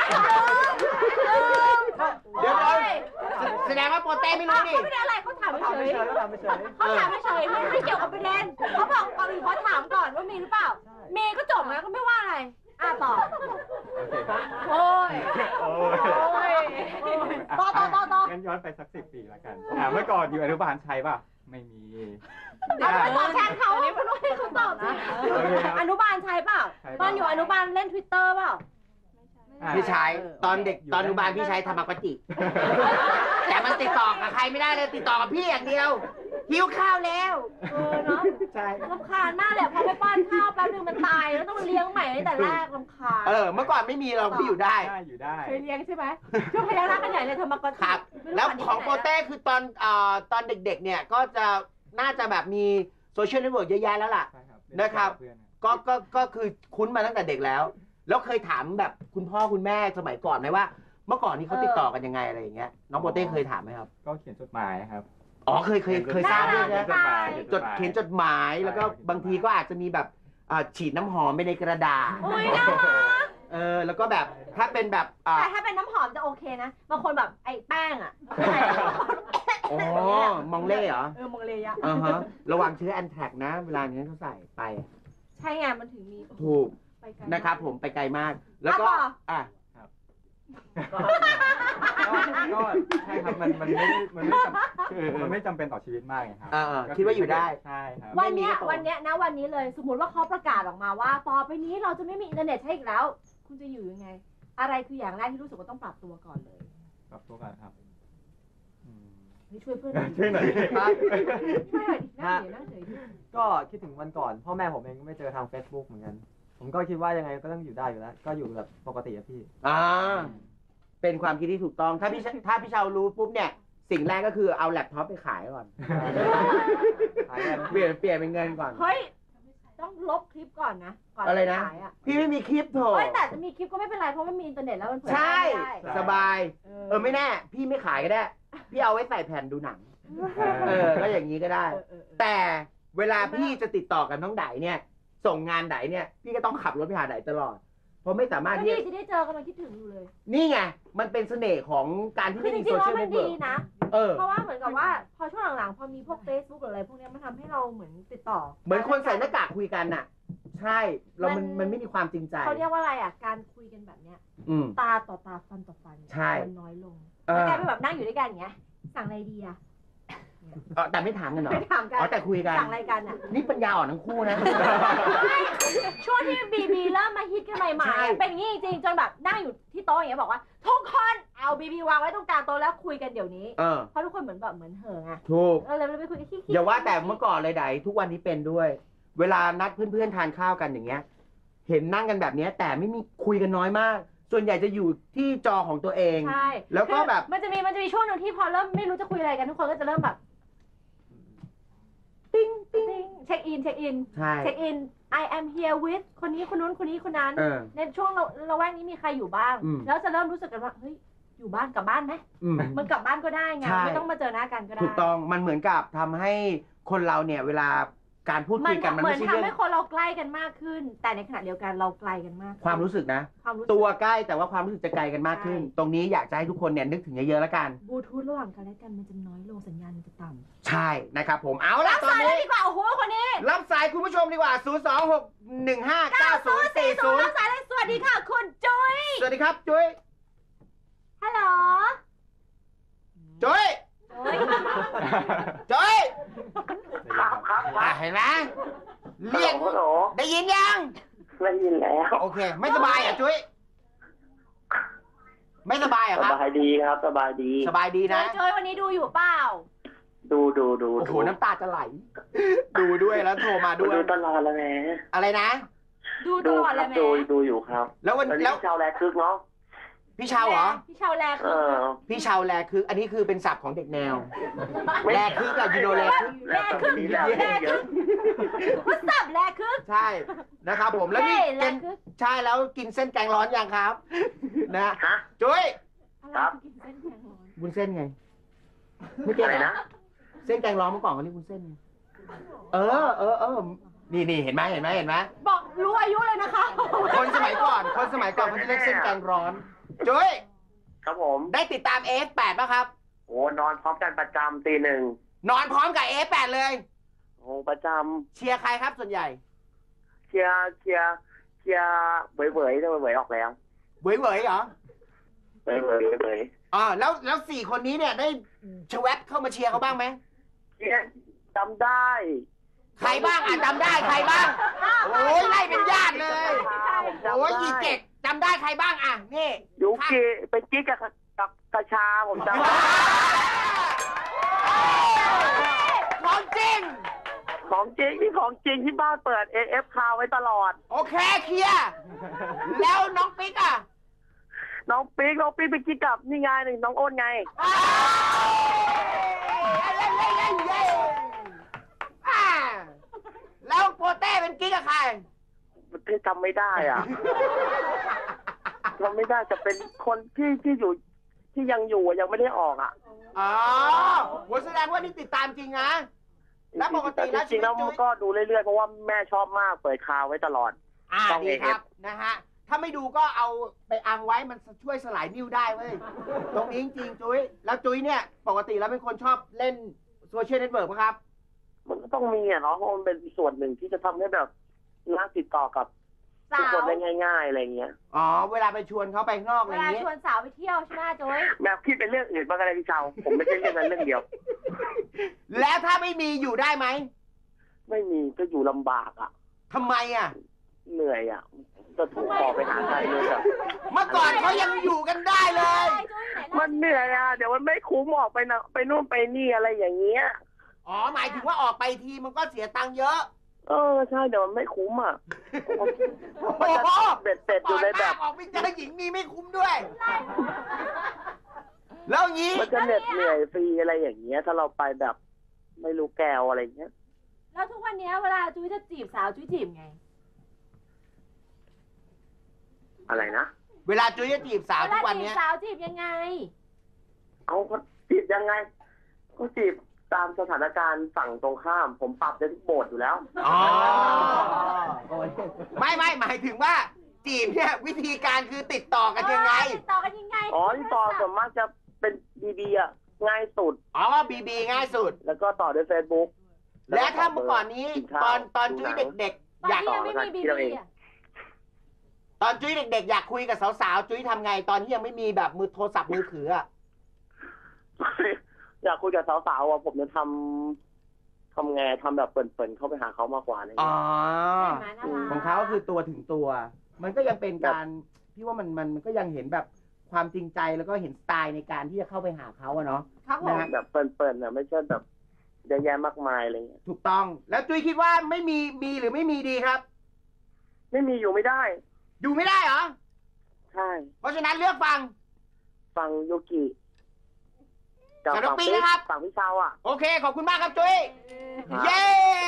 เดี๋ยวแสดงว่าโปเต้ไม่รู้นี่เขาไม่ได้อะไรเขาถามทำเฉไม่ยเฉยก็ทำไม่เฉยเขาถามเฉยไม่เกี่ยวกับประเด็นเขาบอกก่อนอื่นเขาถามก่อนว่ามีหรือเปล่า มีก็จบนะก็ไม่ว่าอะไร ต่อโอเคครับโอ้ยโอ้ยโอ้ย ต่องั้นย้อนไปสัก10 ปีละกันเมื่อก่อนอยู่อนุบาลใช้ป่ะ ไม่มีเอาไปตอบแทนเขาคุณต้องให้เขาตอบสิโอเคครับอนุบาลใช้เปล่าใช้เปล่าตอนอยู่อนุบาลเล่น Twitter เปล่าพี่ใช้ตอนเด็กตอนอนุบาลพี่ใช้ธรรมกจิ แต่มันติดต่อกับใครไม่ได้เลยติดต่อกับพี่อย่างเดียวหิวข้าวแล้วเนาะใช่รำคาญมากเลยพอไปป้อนข้าวแป๊บนึงมันตายแล้วต้องเลี้ยงใหม่ตั้งแต่แรกรำคาญเมื่อก่อนไม่มีเราพี่อยู่ได้ได้อยู่ได้เคยเลี้ยงใช่ไหมช่วงพยักหน้ากันใหญ่เลยทำมากรครับ แล้วของโปเต้คือตอนเด็กๆเนี่ยก็จะน่าจะแบบมีโซเชียลเน็ตเวิร์กเยอะแยะแล้วล่ะใช่ครับนะครับเพื่อนนะก็คือคุ้นมาตั้งแต่เด็กแล้ว แล้วเคยถามแบบคุณพ่อคุณแม่สมัยก่อนไหมว่า เมื่อก่อนนี้เขาติดต่อกันยังไงอะไรอย่างเงี้ยน้องโปเต้เคยถามไหมครับก็เขียนจดหมายครับอ๋อเคยทราบด้วยเขียนะนจดหมายเขียนจดหมายแล้วก็บางทีก็อาจจะมีแบบฉีดน้ำหอมไปในกระดาษโอ้ยน่ารักแล้วก็แบบถ้าเป็นแบบแต่ถ้าเป็นน้ำหอมจะโอเคนะบางคนแบบไอ้แป้งอ่ะอ๋อมองเล่เหรอมองเลยอะฮะระวังเชื้อแอนแทรกนะ เวลานี้เขาใส่ไปใช่ไงมันถึงมีถูกไปไกลนะครับผมไปไกลมาก แล้วก็ต่ออ่ะก็ใช่ครับมันไม่จำเป็นต่อชีวิตมากไงครับคิดว่าอยู่ได้ใช่ครับวันเนี้ยไม่มีก็ตกวันเนี้ยนะวันนี้เลย สมมติว่าเขาประกาศออกมาว่า ต่อไปนี้เราจะไม่มีอินเทอร์เน็ตใช้อีกแล้ว คุณจะอยู่ยังไง อะไรคืออย่างแรกที่รู้สึกว่าต้องปรับตัวก่อนเลยปรับตัวกันครับเฮ้ยช่วยเพื่อนหน่อยช่วยหน่อยช่วยหน่อยดินั่งเฉยดิก็คิดถึงวันก่อน พ่อแม่ผมเองก็ไม่เจอทาง Facebook เหมือนกัน ผมก็คิดว่ายังไงก็ต้องอยู่ได้อยู่แล้ว ก็อยู่แบบปกติอะพี่เป็นความคิดที่ถูกต้อง ถ้าพี่เชารู้ปุ๊บเนี่ย สิ่งแรกก็คือเอาแล็ปท็อปไปขายก่อนขายกันเปลี่ยนเป็นเงินก่อนเฮ้ย ต้องลบคลิปก่อนนะ ก่อนอะไรจนะขายอ่ะพี่ไม่มีคลิปโถเฮ้ยแต่จะมีคลิปก็ไม่เป็นไรเพราะมันมีอินเทอร์เน็ตแล้วมันเผยแพร่ใช่ได้สบาย ไม่แน่ พี่ไม่ขายก็ได้ พี่เอาไว้ใส่แผ่นดูหนัง ก็อย่างนี้ก็ได้ แต่เวลาพี่จะติดต่อกับน้องไดเนี่ย ส่งงานไดเนี่ย พี่ก็ต้องขับรถไปหาไดตลอด เพราะไม่สามารถก็ที่นี่จะได้เจอกันมาคิดถึงอยู่เลยนี่ไง มันเป็นเสน่ห์ของการที่คือไม่จมีริโซงๆแล้วเชียลมัเน็นตเวิดีร์กนะ เพราะว่าเหมือนกับว่าพอช่วงหลังๆพอมีพวก Facebook หรืออะไรพวกเนี้ยมันทำให้เราเหมือนติดต่อเหมือนคนใส่หน้ากากคุยกันน่ะ ใช่เรามันไม่มีความจริงใจเขาเรียกว่าอะไรอ่ะ การคุยกันแบบเนี้ยอืมตาต่อตาฟันต่อฟันใช่มันน้อยลงแล้วกลายเป็นแบบนั่งอยู่ด้วยกันอย่างเงี้ย สั่งอะไรดีอ่ะแต่ไม่ถามกันเหรอไม่ถามกันแต่คุยกันสั่งอะไรกันอ่ะนี่ปัญญาอ่อนทั้งคู่นะช่วงที่บีเริ่มมาฮิตกันใหม่ใช่ๆเป็นอย่างนี้จริงๆจนแบบนั่งอยู่ที่โต๊ะอย่างเงี้ยบอกว่าทุกคนเอาบีวางไว้ตรงกลางโต๊ะแล้วคุยกันเดี๋ยวนี้ เพราะทุกคนเหมือนเห่อไงถูกก็เลยไม่คุยกันขี้ๆอย่าว่าแต่เมื่อก่อนเลยไดทุกวันนี้เป็นด้วย เวลานัดเพื่อนๆทานข้าวกันอย่างเงี้ย เห็นนั่งกันแบบเนี้ยแต่ไม่มีคุยกันน้อยมาก ส่วนใหญ่จะอยู่ที่จอของตัวเองใช่แล้วก็แบบมันจะมีช่วงหนึ่งที่พอเริ่มไม่รู้จะคุยอะไรกันทุกคนก็จะเริ่มแบบติ้งเช็คอินใช่เช็คอิน I am here with คนนี้คนนู้นคนนี้คนนั้น ในช่วงระแวกนี้มีใครอยู่บ้าง แล้วจะเริ่มรู้สึกกันว่าเฮ้ยอยู่บ้านกลับบ้านไหม มันกลับบ้านก็ได้ไงใช่ไม่ต้องมาเจอหน้ากันก็ได้ถูกต้องมันเหมือนกับทำให้คนเราเนี่ย เวลาการพูดมัคุยกันมันเหมือไม่นใช่ทำเรื่ให้องคนเราใกล้กันมากขึ้น แต่ในขณะเดียวกันเราไกลกันมากขึ้นความรู้สึกนะความรู้สึกตัวใกล้แต่ว่าความรู้สึกจะไกลกันมากขึ้นใช่ตรงนี้อยากจะให้ทุกคนเนี่ยนึกถึงเยอะๆแล้วกันบลูทูธระหว่างกันและกันมันจะน้อยลงสัญญาณมันจะต่ำใช่นะครับผมเอาละรับตอนสายเลยนี้ดีกว่าโอ้โหคนนี้รับสายคุณผู้ชมดีกว่า 026159040 รับสายเลยสวัสดีค่ะ คุณจุ้ยสวัสดีครับจุ้ยฮัลโหลจุ้ยจุ้ยจุ้ยครับเห็นไหมเรียกฮัลโหลได้ยินยังได้ยินแล้วโอเค ไม่สบายเหรอ่ะจุ้ยไม่สบายเหรสอครับบายดีครับ สบายดีสบายดีนะจุ้ยวันนี้ดูอยู่เปล่าดูโอ้โหน้ำตาจะไหล ดูด้วยแล้วโทรมาด้วยดูตลอดแล้วแหมอะไรนะดูตดูลอดคเลรัยบแม่ดูอยู่ครับแล้ววันตอนนี้แล้วชาวแรกคึกเนาะพี่ชาวเหรอพี่ชาวแลเอคืออพี่ชาวแลคืออันนี้คือเป็นศัพท์ของเด็กแนวไม่แลคือกับยูโดแลคือแลคือมีแล้วเยอะว่าสับแลคือใช่นะครับผมแล้วนี่แลกินคือใช่แล้วกินเส้นแกงร้อนยังครับ นะฮะจุ้ยครับกินเส้นแข็งร้อนวุ้นเส้นไงไม่เก็ตอะไรเหรอนะเส้นแกงร้อนเมื่อก่อนเขาเรียกวุ้นเส้นไงเออนี่เห็นไหมบอกรู้อายุเลยนะคะคนสมัยก่อนเขาจะเรียกเส้นแกงร้อนจุ้ยครับผมได้ติดตาม AF8 ป่ะครับโอ้นอนพร้อมกันประจำตีหนึ่งนอนพร้อมกับ AF8 เลยโอ้ประจเชียร์ใครครับส่วนใหญ่ำเชียร์เบยออกแล้วเหวยเหรอเบยแล้วสี่คนนี้เนี่ยได้ชแวบเข้ามาเชียร์เขาบ้างไหมเชียร์จำได้ใครบ้างจำได้ใครบ้าง โอ้ยไล่เป็นญาติเลยผมจำได้โอ้ยอีเจ็กจำได้ใครบ้างนี่ยุกิเป็นกิ๊กกับกระชาผมจำได้ของจริงของจริงที่บ้านเปิด AF คาไว้ตลอดโอเคเคลียร์แล้วน้องปิ๊กอ่ะน้องปิ๊กเป็นกิ๊กกับนี่ไงหนึ่งน้องอ้นไงแล้วโปเต้เป็นกิ๊กกับใครที่จำไม่ได้อ่ะ จำไม่ได้จะเป็นคนที่อยู่ที่ยังอยู่อะยังไม่ได้ออกอ่ะอ๋อโหแสดงว่านี่ติดตามจริงนะ แล้วปกติแล้วจริงๆแล้วชีวิตจุ้ยก็ดูเรื่อยๆเพราะว่าแม่ชอบมากเปิดคาไว้ตลอด ต้องดีครับ AF นะฮะ ถ้าไม่ดูก็เอาไปอังไว้มันช่วยสลายนิ้วได้เว้ย ตรงนี้จริงๆจุ้ย แล้วจุ้ยเนี่ยปกติแล้วเป็นคนชอบเล่นโซเชียลเน็ตเวิร์กไหมครับมันก็ต้องมีอ่ะเนาะเพราะมันเป็นส่วนหนึ่งที่จะทำให้แบบน่าติดต่อกับสาทุกวคนได้ง่าย ๆอะไรเงี้ยอ๋อ เวลาไปชวนเขาไปข้างนอกอะเวไรอย่างลางี้ชวนสาวไปเที่ยวใช่ไหมจุ้ยแบบคิดเป็นเรื่องอื่นบ้างอะไรพี่เชาผมไม่ใช่เรื่องนั้นเรื่องเดียวแล้วถ้าไม่มีอยู่ได้ไหมไม่มีก็อยู่ลำบากอ่ะทำไมอ่ะเหนื่อยอ่ะจะถูกขอไปหาใครเลยแบบเมื่อก่อนเขายังอยู่กันได้เลยจุ้ยไหนมัเล่านเหนื่อยอ่ะเดี๋ยวมันไม่คุ้มออกไปนะไปนู่นไปนี่อะไรอย่างเงี้ยอ๋อ หมายถึงว่าออกไปทีมันก็เสียตังค์เยอะใช่เดี๋ยวมันไม่คุ้มอ่ะโอ้มันจะโหเบ็ดเสร็จอยู่ในแบบออกไปเจอหญิงมีไม่คุ้มด้วย แล้วงี้มันจะเหน็ดเหนื่อยฟรีอะไรอย่างเงี้ย ถ้าเราไปแบบไม่รู้แกวอะไรเงี้ยแล้วทุกวันนี้เวลาจุ้ยจะจีบสาวจุ้ยจีบไงอะไรนะเวลาจุ้ยจะจีบสาวเวทุลากวันจีบเนี้ยสาวจีบยังไงเอาก็จีบยังไง ก็จีบตามสถานการณ์ฝั่งตรงข้าม ผมปรับได้ทุกโบทอยู่แล้วอ๋อ ไม่หมายถึงว่า จีบเนี่ยวิธีการคือติดต่อกันยังไงติดต่อกันยังไงอ๋อที่ต่อส่วนมากจะเป็นบีอ่ะง่ายสุดอ๋อบีง่ายสุดแล้วก็ต่อด้วย Facebook และถ้าเมื่อก่อนนี้กิข้าวตอนดูจุ้ยหนังเด็กตอนๆ อยากที่ยังไม่มีบีต่อบีแล้วกันอ่ะตอนจุ้ยเด็กๆ อยากคุยกับสาวๆ จุ้ยทำไงตอนที่ยังไม่มีแบบมือโทรศัพท์มือถืออะอยากคุยกับสาวๆอ่ะผมจะทำไงทำแบบเปิ่นๆเข้าไปหาเขามากกว่าอะไรอ๋อเงี้ยเห็นไหมน่ารักของเขาคือตัวถึงตัว มันก็ยังเป็นการพี่ว่ามันก็ยังเห็นแบบความจริงใจแล้วก็เห็นสไตล์ในการที่จะเข้าไปหาเขาอะเนาะครับผมนะฮะแบบเปิ่นๆอ่ะไม่ใช่แบบเยอะแยะมากมายอะไรเงี้ยถูกต้อง แล้วจุ้ยคิดว่าไม่มีหรือไม่มีดีครับไม่มีอยู่ไม่ได้อยู่ไม่ได้เหรอใช่เพราะฉะนั้นเลือกฟังฟังโยกิกับกับน้ฝั่องงปิ๊งปิ๊กนะครับฝั่งพี่เชาอ่ะโอเค ขอบคุณมากครับจุ้ยครับเย้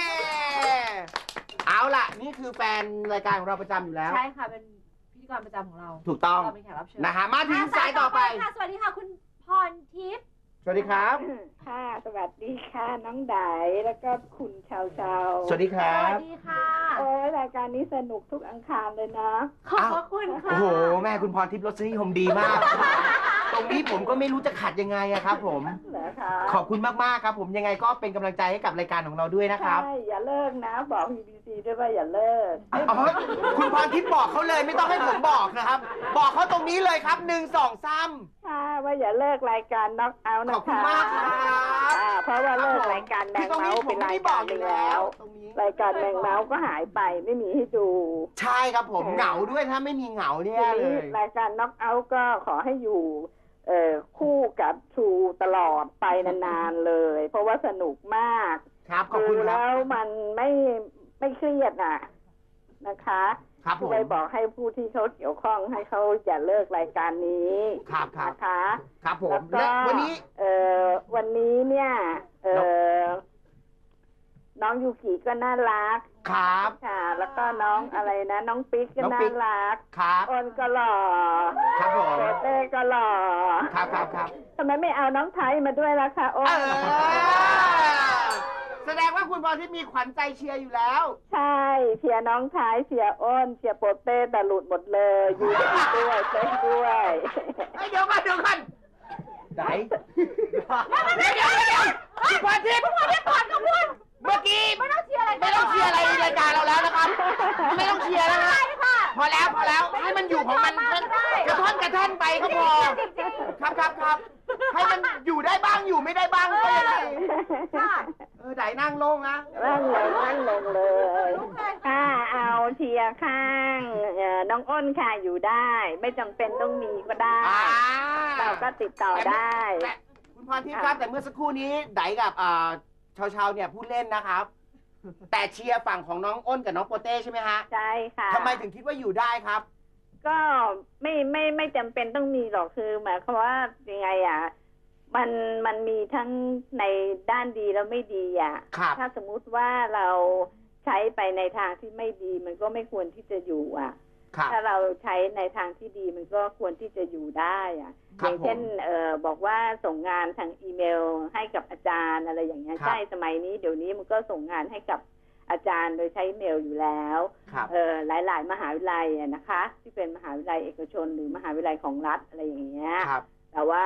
เอาล่ะ นี่คือแฟนรายการของเราประจำอยู่แล้วใช่ค่ะ เป็นพิธีกรประจำของเราถูกต้องเราเป็นแขกรับเชิญนะฮะ มาถึงสายต่อไปค่ะ สวัสดีค่ะ คุณพรทิพย์สวัสดีครับค่ะ สวัสดีค่ะ น้องไดแล้วก็คุณชาวชาวสวัสดีคสรัวับสดีค่ะโอ้ยรายการนี้สนุกทุกอังคารเลยนะขอบพระคุณค่ะโอ้โห แม่คุณพรทิพย์รสนิยมดีมาก ตรงนี้ผมก็ไม่รู้จะขัดยังไงอะครับผมเหรอคะขอบคุณมากๆครับผม ยังไงก็เป็นกำลังใจให้กับรายการของเราด้วยนะครับใช่ อย่าเลิกนะ บอก BBC ด้วยว่าอย่าเลิกอ๋อ คุณพรทิพย์บอกเขาเลยไม่ต้องให้ผมบอกนะครับ บอกเขาตรงนี้เลยครับ1 2 3 ค่ะ ว่าอย่าเลิกรายการ Knock Out นะคะขอบคุณมากครับเพราะว่าเลิกรายการแมคือง ตรงเมานี้ส์ผเป็มนไม่รายได้บกาอรกหอนึ่ยู่งแล้แล้ว วตรงนี้รายการแมงเมาส์ก็หายไปไม่มีให้ดูใช่ครับผมเหงาด้วยถ้าไม่มีเหงาเนี่ยทีเลนี้ยรายการ Knock Out ก็ขอให้อยู่คู่กับชูตลอดไปนานๆเลย เพราะว่าสนุกมากครับ ขอบดูคุณครัแล้บวมันไม่เครียดน่ะนะคะครับผมไปบอกให้ผู้ที่เขาเกี่ยวข้องให้เขาอย่าเลิกรายการนี้ครับครับนะคะครับผมแล้วก็และวันนี้วันนี้เนี่ยน้องยูกิก็น่ารักครับค่ะ แล้วก็น้องอะไรนะ น้องปิ๊กก็น้องน่าปิ๊กรักครับอ้นก็หล่อครับผมโปเต้ก็หล่อครับครับทำไมไม่เอาน้องไทยมาด้วยล่ะคะอ้นแสดงว่าคุณพรทิพย์มีขวัญใจเชียร์อยู่แล้วใช่เชียร์น้องไทยเชียร์อ้นเชียร์โปเต้แต่หลุดหมดเลยยูกิด้วยเต้นด้วยเฮ้ยเดี๋ยวก่อนไหนเดี๋ยวคุณพรทิพย์ก่อนก็พูดเมื่อกี้ไม่ต้องเชียร์อะไรไม่ต้องเชียร์อะไรในรายการเราแล้วนะครับ ไม่ต้องเชียร์แล้วนะพอแล้วให้มันอยู่ของมันกระท่อนกระแท่นไปก็พอครับให้มันอยู่ได้บ้างอยู่ไม่ได้บ้างก็ยังไงไหนนั่งลงนะนั่งลงเลยค่ะเอาเชียร์ข้างน้องอ้นค่ะอยู่ได้ ไม่จำเป็นต้องมีก็ได้ เราก็ติดต่อได้แต่คุณพรทิพย์ครับแต่เมื่อสักครู่นี้ไดกับชาวเนี่ยพูดเล่นนะครับ แต่เชียร์ฝั่งของน้องอ้นกับน้องโปเต้ใช่ไหมฮะใช่ค่ะทำไมถึงคิดว่าอยู่ได้ครับก็ไม่จำเป็นต้องมีหรอกคือหมายความว่ายังไงอ่ะมันมีทั้งในด้านดีแล้วไม่ดีอ่ะครับถ้าสมมุติว่าเราใช้ไปในทางที่ไม่ดีมันก็ไม่ควรที่จะอยู่อ่ะครับถ้าเราใช้ในทางที่ดีมันก็ควรที่จะอยู่ได้อ่ะคอรับย่างเช่นผมบอกว่าส่งงานทางอีเมลให้กับอาจารย์อะไรอย่างเงี้ยครับใช่สมัยนี้เดี๋ยวนี้มันก็ส่งงานให้กับอาจารย์โดยใช้อีเมลอยู่แล้วครับหลายๆ มหาวิทยาลัยอะนะคะ ที่เป็นมหาวิทยาลัยเอกชนหรือมหาวิทยาลัยของรัฐอะไรอย่างเงี้ยครับแต่ว่า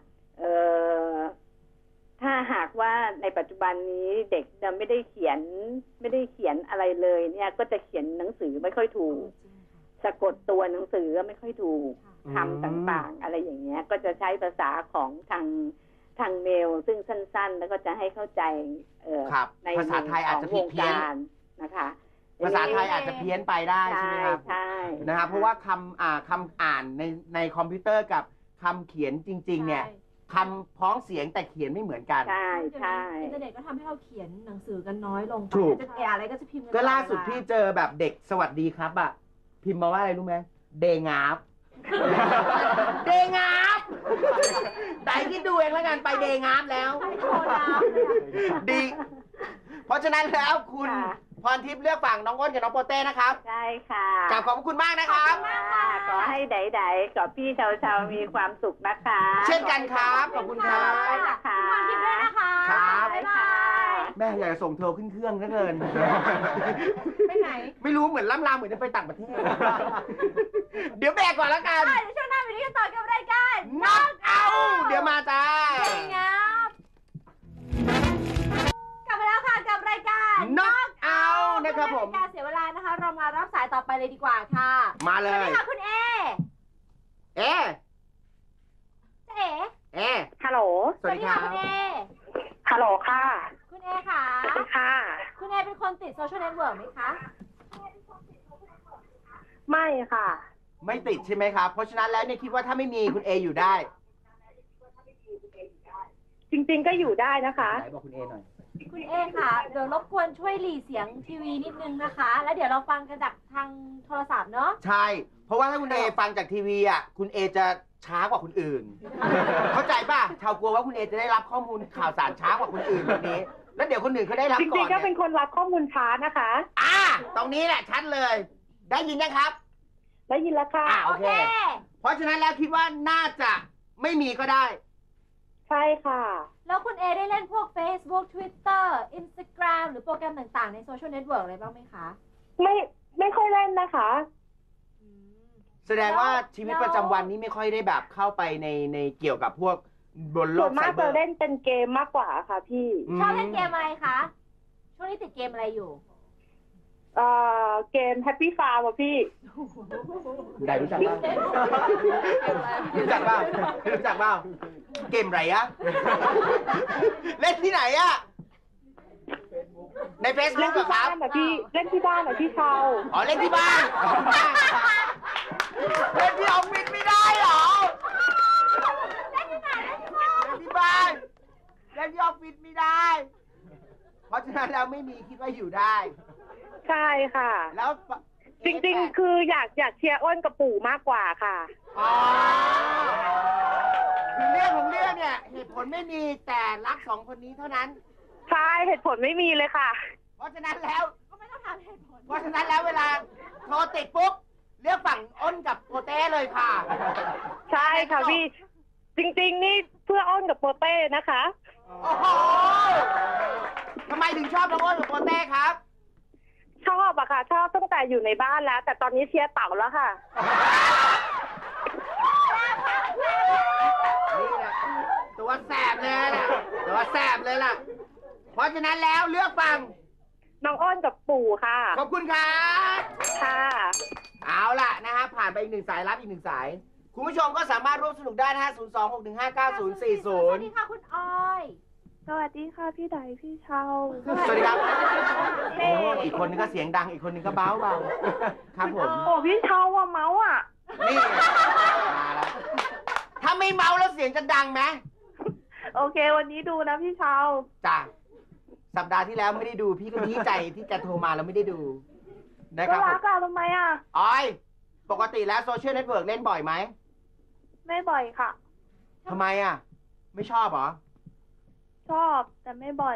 ถ้าหากว่าในปัจจุบันนี้เด็กจะไม่ได้เขียนอะไรเลยเนี่ย ก็จะเขียนหนังสือไม่ค่อยถูกสะกดตัวหนังสือก็ไม่ค่อยถูกคำต่างๆ อะไรอย่างเงี้ยก็จะใช้ภาษาของทางเมลซึ่งสั้นๆ แล้วก็จะให้เข้าใจครับในภาษาไทยอาจจะผิดเพี้ยนนะคะภาษาไทยอาจจะเพี้ยนไปได้ใช่ไหมครับใช่นะครับเพราะว่าคำอ่านในคอมพิวเตอร์กับคำเขียนจริง ๆ เนี่ยคำพ้องเสียงแต่เขียนไม่เหมือนกันใช่ใช่อินเทอร์เน็ตก็ทำให้เราเขียนหนังสือกันน้อยลงถูกจะเขียนอะไรก็จะพิมพ์นก็ล่าสุดตลอพี่เวลเจอแบบเด็กสวัสดีครับอะพิมพ์มาว่าอะไรรู้ไหมเดงาบ เดงาบแต่คิดดูเองแล้วกันไปเดงาบแล้วให้โทรดาวเลยอะดี เพราะฉะนั้นแล้วคุณค่ะพรทิพย์เลือกฝั่งน้องอ้นกับน้องโปเต้นะครับใช่ค่ะกราบขอบคุณมากนะครับขอให้ใดๆกับพี่ชาวๆมีความสุขนะคะเช่นกันครับขอบคุณครับไปนะคะคุณพรทิพย์ด้วยนะคะครับบ๊ายบายแม่อยากจะส่งเธอขึ้นเครื่องเหลือเกินไปไหนไม่รู้เหมือนล่ำลาเหมือนจะไปต่างประเทศ เดี๋ยวแบกก่อนแล้วกันเดี๋ยวช่วงหน้าไปนี้กันต่อกับรายการน็อกเอาเดี๋ยวมาจ้าเก่งงับกลับมาแล้วค่ะกับรายการ Knock Out นะครับผมเพื่อไม่ให้การเสียเวลานะคะ เรามารับสายต่อไปเลยดีกว่าค่ะมาเลสวัสยดีค่ะคุณเอเอ๊ะเจ๊เอ๋เอ๊ะฮัลโหลสวัสดีครับคุณเอฮัลโหลค่ะคุณเอค่ะค่ะคุณเอเป็นคนติดโซเชียลเน็ตเวิร์กไหมคะไม่ค่ะไม่ติดใช่ไหมครับ เพราะฉะนั้นแล้วเนี่ยคิดว่าถ้าไม่มีคุณเออยู่ได้จริงๆก็อยู่ได้นะคะไหนบอกคุณเอหน่อยคุณเอค่ะ เดี๋ยวรบกวนช่วยหลีเสียงทีวีนิดนึงนะคะ แล้วเดี๋ยวเราฟังกันจากทางโทรศัพท์เนาะใช่ เพราะว่าถ้าคุณเอฟังจากทีวีอ่ะ คุณเอจะช้ากว่าคนอื่น เข้าใจป่ะ ชาวกลัวว่าคุณเอจะได้รับข้อมูลข่าวสารช้ากว่าคนอื่นแบบนี้ แล้วเดี๋ยวคนอื่นเขาได้รับจก่ริอง นๆก็เนี่เป็นยคนรับข้อมูลช้านะคะตรงนี้แหละชัดเลย ได้ยินนะครับได้ยินแล้วค่ะโอเค เพราะฉะนั้นแล้วคิดว่าน่าจะไม่มีก็ได้ใช่ค่ะแล้วคุณเอได้เล่นพวก Facebook Twitter Instagram หรือโปรแกรมต่างๆในโซเชียลเน็ตเวิร์กอะไรบ้างไหมคะไม่ค่อยเล่นนะคะแสดงว่าชีวิตประจำวันนี้ไม่ค่อยได้แบบเข้าไปในเกี่ยวกับพวกบนโลส่วกนไซมากเบอจะร์เล่นเป็นเกมมากกว่าค่ะพี่ชอบเล่นเกมอะไรคะ ช่วงนี้ติดเกมอะไรอยู่เกม Happy Farm อ่ะพี่ได้รู้จักบ้างรู้จักบ้างรู้จักบ้างเกมอะไรอะเล่นที่ไหนอะในเล่น Facebook เหรที่อคบ้ารับนอ่ะพี่ เล่นที่บ้านอ่ะพี่เชาอ๋อเล่นที่บ้าน เล่นที่ออฟฟิศไม่ได้เหรอ เล่นที่ไหนเล่นที่บ้าน เล่นที่บ้าน เล่นที่ออฟฟิศไม่ได้ เพราะฉะนั้นแล้วไม่มีคิดว่าอยู่ได้ใช่ค่ะแล้วจริงๆ คืออยากเชียร์อ้นกับปู่มากกว่าค่ะอ๋อคือเรื่องของเรื่องเนี่ยเหตุผลไม่มีแต่รักสองคนนี้เท่านั้นใช่เหตุผลไม่มีเลยค่ะเพราะฉะนั้นแล้วก็ไม่ต้องถามเหตุผลเพราะฉะนั้นแล้วเวลาโทรติดปุ๊บเลือกฝั่งอ้นกับโปเต้เลยค่ะใช่ค่ะพี่ จริงๆ นี่เพื่ออ้นกับโปเต้นะคะโอ้โหทำไมถึงชอบน้องอ้นกับโปเต้ครับชอบอะค่ะ ชอบตั้งแต่อยู่ในบ้านแล้ว แต่ตอนนี้เชียร์เต่าแล้วค่ะนี่แหละตัวแสบเลยล่ะตัวแสบเลยล่ะ เพราะฉะนั้นแล้วเลือกฝั่งน้องอ้นกับปู่ค่ะขอบคุณครับค่ะเอาล่ะนะฮะผ่านไปอีกหนึ่งสายรับอีกหนึ่งสาย คุณผู้ชมก็สามารถร่วมสนุกได้นะฮะสวัสดีค่ะคุณออยสวัสดีค่ะพี่ไดพี่เชาสวัสดีครับโอ้อีกคนนึงก็เสียงดังอีกคนนึงก็เบาครับผมโอ้พี่เชาอะเมาส์อะนี่ไงมาแล้วถ้าไม่เมาแล้วเสียงจะดังไหมโอเค วันนี้ดูนะพี่เชาจ้ะสัปดาห์ที่แล้วไม่ได้ดูพี่ก็ดีใจที่แกโทรมาแล้วไม่ได้ดูนะคก็รับรักอะทำไมอะออยปกติแล้วโซเชียลเน็ตเวิร์กเล่นบ่อยไหมไม่บ่อยค่ะทำไมอ่ะ ไม่ชอบเหรอชอบแต่ไม่บ่อย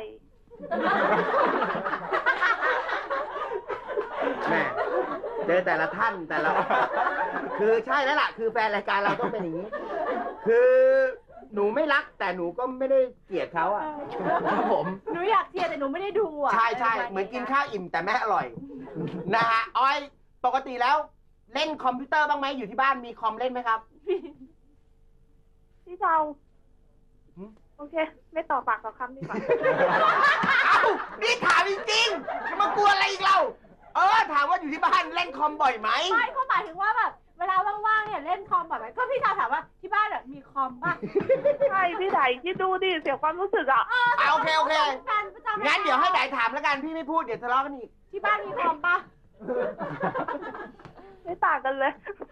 แม่เจอแต่ละท่านแต่ละ คือใช่แล้วล่ะ คือแฟนรายการเราต้องเป็นอย่างนี้ คือหนูไม่รักแต่หนูก็ไม่ได้เกลียดเขาอ่ะครับผมหนูอยากเชียร์แต่หนูไม่ได้ดูอ่ะใช่ใช่เหมือนกินข้าวอิ่มแต่แม่อร่อย นะฮะออยปกติแล้วเล่นคอมพิวเตอร์บ้างไหมอยู่ที่บ้านมีคอมเล่นไหมครับพี่เชาหืมโอเค ไม่ต่อปากต่อคำดีกว่าเอ้านี่ถามจริงๆจะมากลัวอะไรอีกเราถามว่าอยู่ที่บ้านเล่นคอมบ่อยไหมไม่เขาหมายถึงว่าอมบ่อยไหมก็พี่ชาวถามว่าที่บ้านมีคอมป่ะใช่พี่ไดคิดดูดิเสียความรู้สึกอ่ะโอเคโอเคแฟนประจำงั้นเดี๋ยวให้ไดถามแล้วกันพี่ไม่พูดเดี๋ยวทะเลาะกันอีกที่บ้านมีคอมป่ะไม่ต่างกันเลย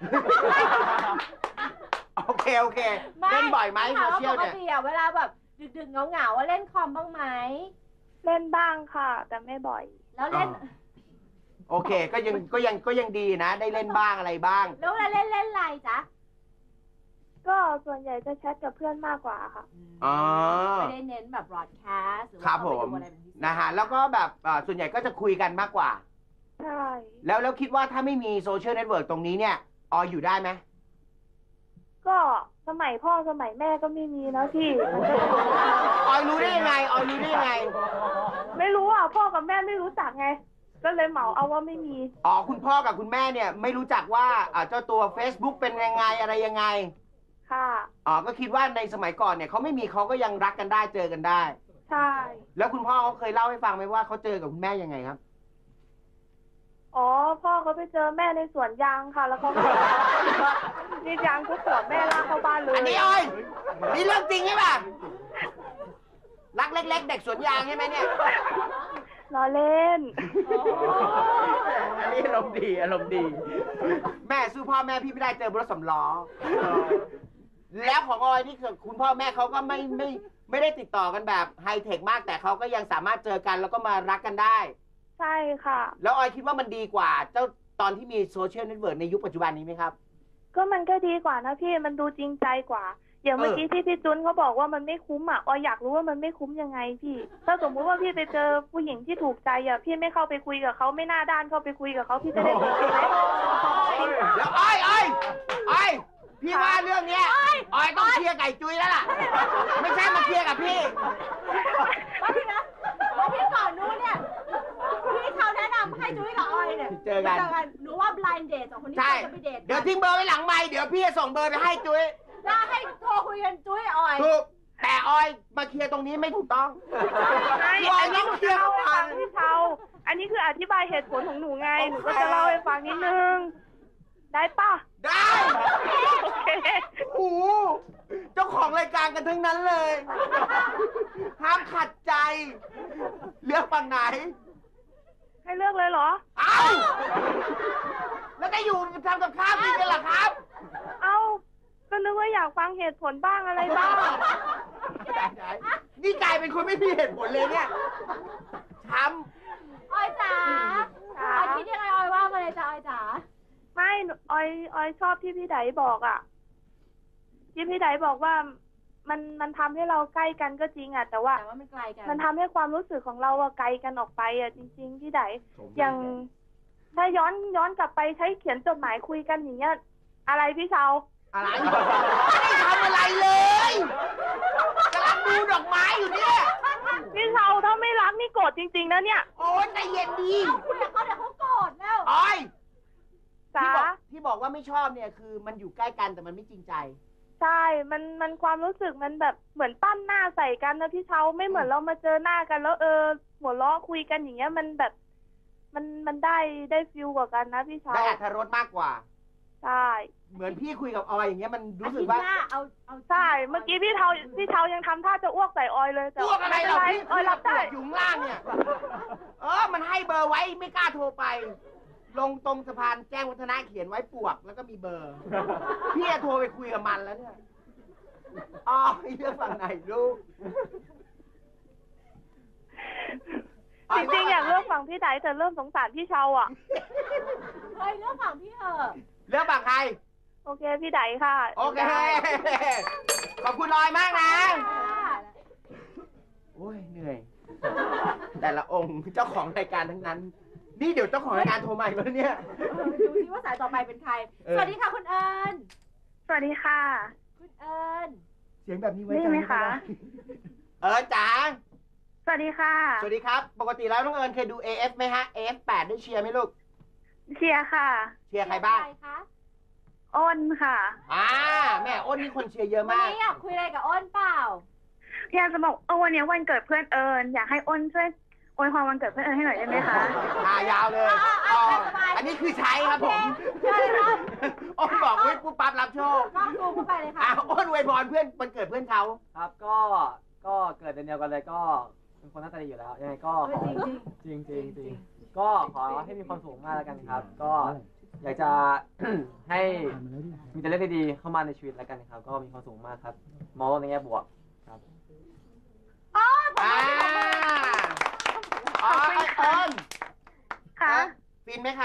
โอเคโอเคเล่นบ่อยไหมโซเชียลเนี่ยปกติเวลาแบบดึกๆเหงาๆเล่นคอมบ้างไหมเล่นบ้างค่ะ แต่ไม่บ่อยแล้วเล่นโอเคก็ยังดีนะ ได้เล่นบ้างอะไรบ้างแล้วเวลาเล่นอะไรจ๊ะก็ส่วนใหญ่จะแชทกับเพื่อนมากกว่าค่ะอ๋อไม่ได้เน้นแบบ broadcast หรือครัว่าบเข้าผไปมดูอะไรเป็นพิเศษนะฮะแล้วก็แบบส่วนใหญ่ก็จะคุยกันมากกว่าใช่แล้วคิดว่าถ้าไม่มีโซเชียลเน็ตเวิร์กตรงนี้เนี่ยออยอยู่ได้ไหมก็สมัยพ่อสมัยแม่ก็ไม่มีนะพี่ออยรู้ได้ยังไงออยรู้ได้ยังไงไม่รู้อ่ะพ่อกับแม่ไม่รู้จักไง ก็เลยเหมาเอาว่าไม่มีอ๋อคุณพ่อกับคุณแม่เนี่ยไม่รู้จักว่าเจ้าตัว Facebook เป็นยังไงอะไรยังไงค่ะอ๋อก็คิดว่าในสมัยก่อนเนี่ยเขาไม่มีเขาก็ยังรักกันได้เจอกันได้ใช่แล้วคุณพ่อเขาเคยเล่าให้ฟังไหมว่าเขาเจอกับคุณแม่ยังไงครับอ๋อพ่อเขาไปเจอแม่ในสวนยางค่ะ แล้วเขาก็นี่ยางทุกขวบแม่ลากเข้าบ้านเลยอันนี้ออยนี่เรื่องจริงใช่ป่ะรักเล็ก ๆ เด็กสวนยางใช่ไหมเนี่ยล้อเล่นอันนี้อารมณ์ดีอารมณ์ดี แม่สู้พ่อแม่พี่ไม่ได้เจอบนรถสำล้อ แล้วของออยนี่คือคุณพ่อแม่เขาก็ไม่ได้ติดต่อกันแบบไฮเทคมากแต่เขาก็ยังสามารถเจอกันแล้วก็มารักกันได้ใช่ค่ะแล้วออยคิดว่ามันดีกว่าเจ้าตอนที่มีโซเชียลเน็ตเวิร์กในยุคปัจจุบันนี้ไหมครับก็มันก็ดีกว่านะพี่มันดูจริงใจกว่า อย่างเมื่อกี้ที่พี่จุนเขาบอกว่ามันไม่คุ้มอ่ะออยอยากรู้ว่ามันไม่คุ้มยังไงพี่ ถ้าสมมุติว่าพี่ไปเจอผู้หญิงที่ถูกใจอ่ะพี่ไม่เข้าไปคุยกับเขาไม่หน้าด้านเข้าไปคุยกับเขาพี่จะได้เจอไหมเดี๋ยวอ้อยพี่ว่าเรื่องเนี้ยอ้อยต้องเคลียร์ไก่จุ้ยแล้วล่ะ ไม่ใช่มาเคลียร์กับพี่ว่าพี่นะว่าพี่ก่อนนู้นเนี่ยพี่เขาแนะนำให้จุ้ยกับออยเนี่ยเจอกันหนูว่า blind date สองคนนี้ใช่จะไปเดทเดี๋ยวทิ้งเบอร์ไว้หลังไมค์เดี๋ยวพี่จะส่งเบอร์ไปให้จุ้ยแล้วให้โทรคุยกันจุ้ยออยถูกแต่ออยมาเคลียร์ตรงนี้ไม่ถูกต้องใช่ออยอันนี้ต้หองนูเคลีจะยร์เล่าเขาให้ก่อฟันงพี่เชาอันนี้คืออธิบายเหตุผลของหนูไงหนูก็จะเล่าให้ฟังนิดนึง ได้ป่ะได้โอเคโอ้โหเจ้าของรายการกันทั้งนั้นเลย ห้ามขัดใจ เลือกฝั่งไหนให้เลือกเลยเหรอเอ้า แล้วก็อยู่ทำกับข้าวกินกันเหรอครับเอ้าก็นึกว่าอยากฟังเหตุผลบ้างอะไรบ้างนี่กลายเป็นคนไม่มีเหตุผลเลยเนี่ยช้ออยจ๋าออยคิดยังไงออยว่ามาเลยจ้ะออยจ๋าไม่ออยชอบที่พี่ไดบอกอ่ะที่พี่ไดบอกว่ามันทำให้เราใกล้กันก็จริงอ่ะแต่ว่าแต่ว่ามันไกลกันมันทำให้ความรู้สึกของเราอะไกลกันออกไปอะจริงๆพี่ไดอย่างถ้าย้อนกลับไปใช้เขียนจดหมายคุยกันอย่างเงี้ยอะไรพี่เชาำอะไรไม่ได้ทำอะไรเลยกำลังดูดอกไม้อยู่เนี่ยพี่เชาถ้าไม่รักนี่โกรธจริงๆนะเนี่ยโอ้ยใจเย็นดีคุยกับเขาเดี๋ยวเขาโกรธแล้วอ้อยจ๋าที่บอกว่าไม่ชอบเนี่ยคือมันอยู่ใกล้กันแต่มันไม่จริงใจใช่มันความรู้สึกมันแบบเหมือนปั้นหน้าใส่กันนะพี่เชาไม่เหมือนเรามาเจอหน้ากันแล้วหัวเราะคุยกันอย่างเงี้ยมันแบบมันได้ฟิลกว่ากันนะพี่เชาได้อรรถรสมากกว่าใช่เหมือนพี่คุยกับออยอย่างเงี้ยมันรู้สึกอาทิตย์ว่าหน้าเอาใช่เมื่อกี้พี่เชายังทำท่าจะอ้วกใส่ออยเลยแต่พวกอะไรม่เราเป็นพี่ออยรับได้อยู่ข้างล่างเนี่ย มันให้เบอร์ไว้ไม่กล้าโทรไป ลงตรงสะพานแจ้งวัฒนะเขียนไว้ปวกแล้วก็มีเบอร์ พี่จะโทรไปคุยกับมันแล้วเนี่ยอ๋อเรื่องฝั่งไหนลูกจริงๆอยากเลือกฝั่งพี่ไดแต่เริ่มสงสารพี่เชาอ่ะเฮ้ยเรื่องฝั่งพี่เถอะเรื่องฝั่งใครโอเคพี่ไดค่ะโอเค ขอบคุณลอยมากนะ โอ้ยเหนื่อย แต่ละองค์เจ้าของรายการทั้งนั้น นี่เดี๋ยวเจ้าของรายการโทรมาอีกแล้วเนี่ยดูสิว่าสายต่อไปเป็นใคร สวัสดีค่ะคุณเอิญสวัสดีค่ะคุณเอิญเสียงแบบนี้ไว้นี่ใจไหมไม่คะได้จ๋าสวัสดีค่ะสวัสดีครับ ปกติแล้วน้องเอิญเคยดู AF ไหมฮะ AF8 ได้เชียร์ไหมลูกเชียร์ค่ะเชียร์ใครบ้างคะอ้นค่ะแม่อ้นนี่คนเชียร์เยอะวันมากนี้อยากคุยอะไรกับอ้นเปล่าพี่แอนจะบอกวันนี้วันเกิดเพื่อนเอิญอยากให้อ้นช่วยอวยพรวันเกิดเพื่อนให้หน่อยได้ไหมคะยาวเลยอ๋ออันนี้คือใช้ครับผมใช่ครับอ้นบอกเว้ยปุ๊บปั๊บรับโชคน้องซูมเข้าไปเลยค่ะอ้นอวยพรเพื่อนวันเกิดเพื่อนเขาครับก็เกิดเดือนเดียวกันเลยก็เป็นคนหน้าตาดีอยู่แล้วยังไงก็ขอจริงก็ขอให้มีความสุขมากแล้วกันครับ ก็อยากจะ ให้มีแต่เรื่องดีๆเข้ามาในชีวิตแล้วกันครับ ก็มีความสุขมากครับมองในแง่บวกครับอ๋ออ้นค่ะฟินไหมคะ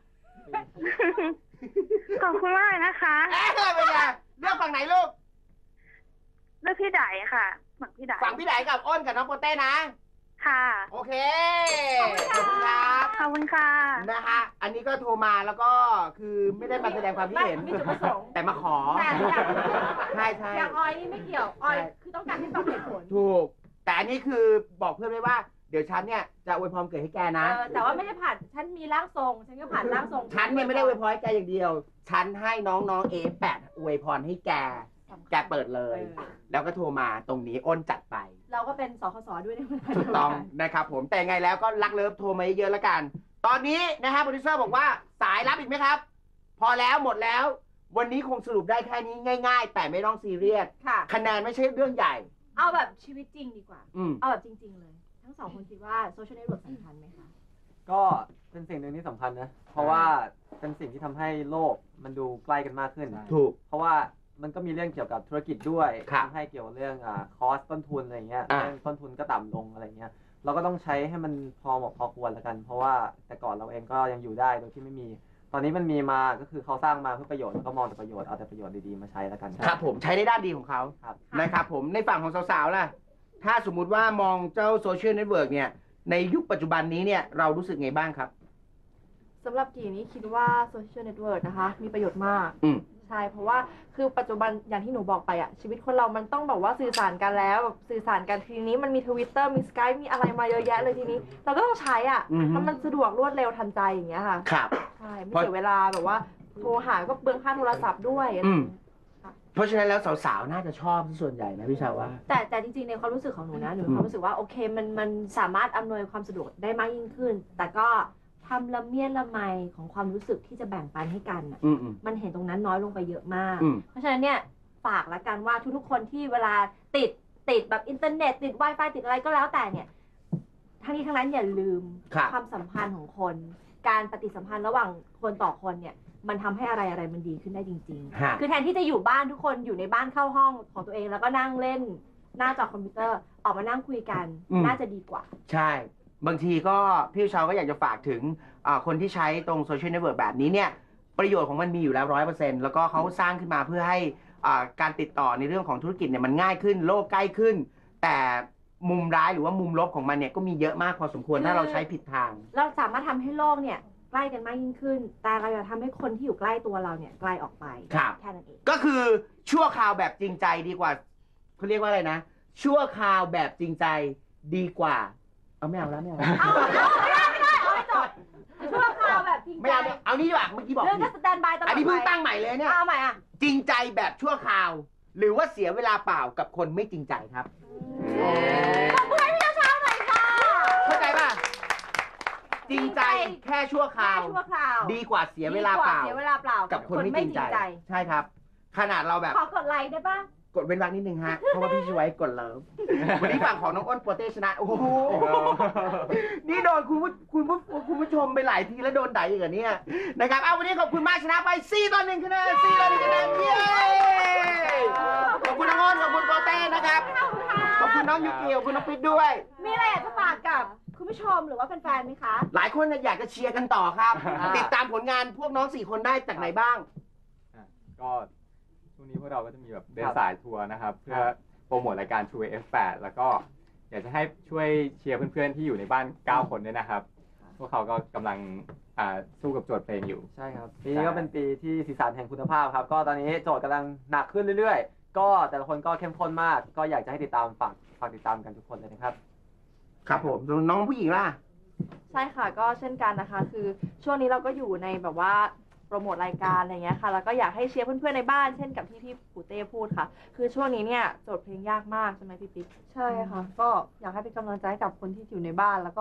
ขอบคุณมากนะคะเป็นไงเลือกฝั่งไหนลูกเลือกพี่ไดค่ะฝั่งพี่ไดฝั่งพี่ไหนกับอ้นกับน้องโปเต้นะค่ะโอเค ขอบคุณครับขอบคุณค่ะนะฮะ อันนี้ก็โทรมาแล้วก็คือไม่ได้มาแสดงความคิดเห็นมีจุดประสงค์แต่มาขอแต่อย่างใช่ใช่อย่างออยนี่ไม่เกี่ยว ออยคือต้องการให้ฟังเหตุผลถูก แต่อันนี้คือบอกเพื่อนไว้ว่า เดี๋ยวฉันเนี่ยจะอวยพรเกิดให้แกนะแต่ว่าไม่ได้ผ่าน ฉันมีร่างทรง ฉันก็ผ่านร่างทรงฉันเนี่ยไม่ได้อวยพรให้แกอย่างเดียว ฉันให้น้องๆ A8 อวยพรให้แก แกเปิดเลย แล้วก็โทรมาตรงนี้อ้นจัดไปเราก็เป็นสคสด้วยนะถูกต้องนะครับผม แต่ยังไงแล้วก็รักเลิฟโทรมาเยอะๆแล้วกัน ตอนนี้นะฮะโปรดิวเซอร์บอกว่าสายรับอีกไหมครับ พอแล้วหมดแล้ว วันนี้คงสรุปได้แค่นี้ง่ายๆ แต่ไม่ต้องซีเรียสค่ะคะแนนไม่ใช่เรื่องใหญ่เอาแบบชีวิตจริงดีกว่าอืมเอาแบบจริง ๆ เลย ทั้งสองคนคิดว่าโซเชียลเน็ตเวิร์กสำคัญไหมคะก็เป็นสิ่งหนึ่งที่สำคัญนะ เพราะว่าเป็นสิ่งที่ทำให้โลกมันดูใกล้กันมากขึ้นถูกเพราะว่ามันก็มีเรื่องเกี่ยวกับธุรกิจด้วยครับทำให้เกี่ยวกับเรื่องคอสต้นทุนอะไรเงี้ยอ่าเรื่องต้นทุนก็ต่ำลงอะไรเงี้ย เราก็ต้องใช้ให้มันพอเหมาะพอควรแล้วกัน เพราะว่าแต่ก่อนเราเองก็ยังอยู่ได้โดยที่ไม่มี ตอนนี้มันมีมาก็คือเขาสร้างมาเพื่อประโยชน์แล้วก็มองแต่ประโยชน์เอาแต่ประโยชน์ดีๆมาใช้แล้วกันครับผมใช้ในด้านดีของเขาครับนะครับผมในฝั่งของสาวๆล่ะ ถ้าสมมุติว่ามองเจ้าโซเชียลเน็ตเวิร์กเนี่ย ในยุคปัจจุบันนี้เนี่ยเรารู้สึกไงบ้างครับสำหรับกี่นี้คิดว่าโซเชียลเน็ตเวิร์กนะคะมีประโยชน์มากอืมใช่เพราะว่าคือปัจจุบันอย่างที่หนูบอกไปอะชีวิตคนเรามันต้องแบบว่าสื่อสารกันแล้วแบบสื่อสารกันทีนี้มันมี Twitter มี Skype มีอะไรมาเยอะแยะเลยทีนี้ เราก็ต้องใช้อะอือฮึมันสะดวกรวดเร็วทันใจอย่างเงี้ยค่ะครับใช่ไม่เสียเวลาแบบว่าโทรหาก็เปลืองค่าโทรศัพท์ด้วยอะไรอย่างเงี้ยเพราะฉะนั้นแล้วสาวๆ น่าจะชอบส่วนใหญ่นะพี่ชาวว่าแต่จริงๆในความรู้สึกของหนูนะหนูมีความรู้สึกว่าโอเคมันสามารถอำนวยความสะดวกได้มากยิ่งขึ้น แต่ก็ทำละเมียดละไมของความรู้สึกที่จะแบ่งปันให้กันน่ะอืมมันเห็นตรงนั้นน้อยลงไปเยอะมากอืมเพราะฉะนั้นเนี่ยฝากละกันว่าทุกๆคนที่เวลาติดแบบอินเทอร์เน็ตติด Wi-Fi ติดอะไรก็แล้วแต่เนี่ยทั้งนี้ทั้งนั้นอย่าลืมครับความสัมพันธ์ของคน การปฏิสัมพันธ์ระหว่างคนต่อคนเนี่ยมันทำให้อะไรมันดีขึ้นได้จริงฮะๆ คือแทนที่จะอยู่บ้านทุกคนอยู่ในบ้านเข้าห้องของตัวเองแล้วก็นั่งเล่นหน้าจอคอมพิวเตอร์ออกมานั่งคุยกันน่าจะดีกว่าใช่ บางทีก็พี่ชาวก็อยากจะฝากถึงคนที่ใช้ตรงโซเชียลเน็ตเวิร์กแบบนี้เนี่ย ประโยชน์ของมันมีอยู่แล้ว 100%แล้วก็เขาสร้างขึ้นมาเพื่อให้การติดต่อในเรื่องของธุรกิจเนี่ยมันง่ายขึ้น โลกใกล้ขึ้น แต่มุมร้ายหรือว่ามุมลบของมันเนี่ยก็มีเยอะมากพอสมควรถ้าเราใช้ผิดทางเราสามารถทำให้โลกเนี่ยใกล้กันมากยิ่งขึ้น แต่เราอย่าทำให้คนที่อยู่ใกล้ตัวเราเนี่ยไกลออกไปครับแค่นั้นเองก็คือชั่วคราวแบบจริงใจดีกว่าเขาเรียกว่าอะไรนะ ชั่วคราวแบบจริงใจดีกว่าเอาไม่เอาแล้วไม่เอาเอาไม่ได้เอาให้จบชั่วคราวแบบจริงไม่ใจเอาเอานี่ดีกว่าเมื่อกี้บอกเรื่องผิก็ดสแตนบายตลอดอันนี้เพิ่งไปตั้งใหม่เลยเนี่ยเอาใหม่อ่ะจริงใจแบบชั่วคราว หรือว่าเสียเวลาเปล่ากับคนไม่จริงใจครับขอบคุณให้พี่เช้าหน่อยค่ะเข้าใจป่ะจริงใจแค่ชั่วคราวแค่ชั่วคราวดีกว่าเสียเวลาเปล่าดีกว่เสียเวลาเปล่ากับคนไม่จริงใจ ใช่ครับ ขนาดเราแบบขอกดไลค์ได้ป่ะกดเว้นวรรคนิดนึงฮะ เพราะว่าพี่ช่วยกดเลิฟวันนี้ฝั่งของน้องอ้นโปรเตชนะ โอ้โห นี่โดนคุณผู้ชมไปหลายทีแล้วโดนไดอีกเหรอเนี่ยนะครับ เอาวันนี้ขอบคุณมากชนะไป4-1คะแนน4-1คะแนนเย้ขอบคุณน้องอ้นขอบคุณโปรเต้นะครับ ขอบคุณน้องยูกิขอบคุณน้องปิ๊ดด้วยมีอะไรอยากจะฝากกับคุณผู้ชมหรือว่าแฟนๆไหมคะหลายคนอยากจะเชียร์กันต่อครับ ติดตามผลงานพวกน้อง4คนได้จากไหนบ้างก็ช่วงนี้พวกเราก็จะมีแบบเดินสายทัวร์นะครับ เพื่อโปรโมทรายการ True F8 แล้วก็อยากจะให้ช่วยเชียร์เพื่อนๆที่อยู่ในบ้าน 9 คนด้วยนะครับ พวกเขาก็กำลังสู้กับโจทย์เพลงอยู่ใช่ครับปีนี้ก็เป็นปีที่สีสันแห่งคุณภาพครับ ก็ตอนนี้โจทย์กำลังหนักขึ้นเรื่อยๆ ก็แต่ละคนก็เข้มข้นมาก ก็อยากจะให้ติดตามฝากติดตามกันทุกคนเลยนะครับครับผมน้องผู้หญิงล่ะใช่ค่ะก็เช่นกันนะคะ คือช่วงนี้เราก็อยู่ในแบบว่าโปรโมทรายการอะไรเงี้ยค่ะแล้วก็อยากให้เชียร์เพื่อนๆในบ้านเช่นกับที่พี่ปูเต้พูดค่ะ คือช่วงนี้เนี่ยโจทย์เพลงยากมากใช่ไหมพี่ปิ๊กใช่ค่ะ ก็อยากให้เป็นกำลังใจให้กับคนที่อยู่ในบ้านแล้วก็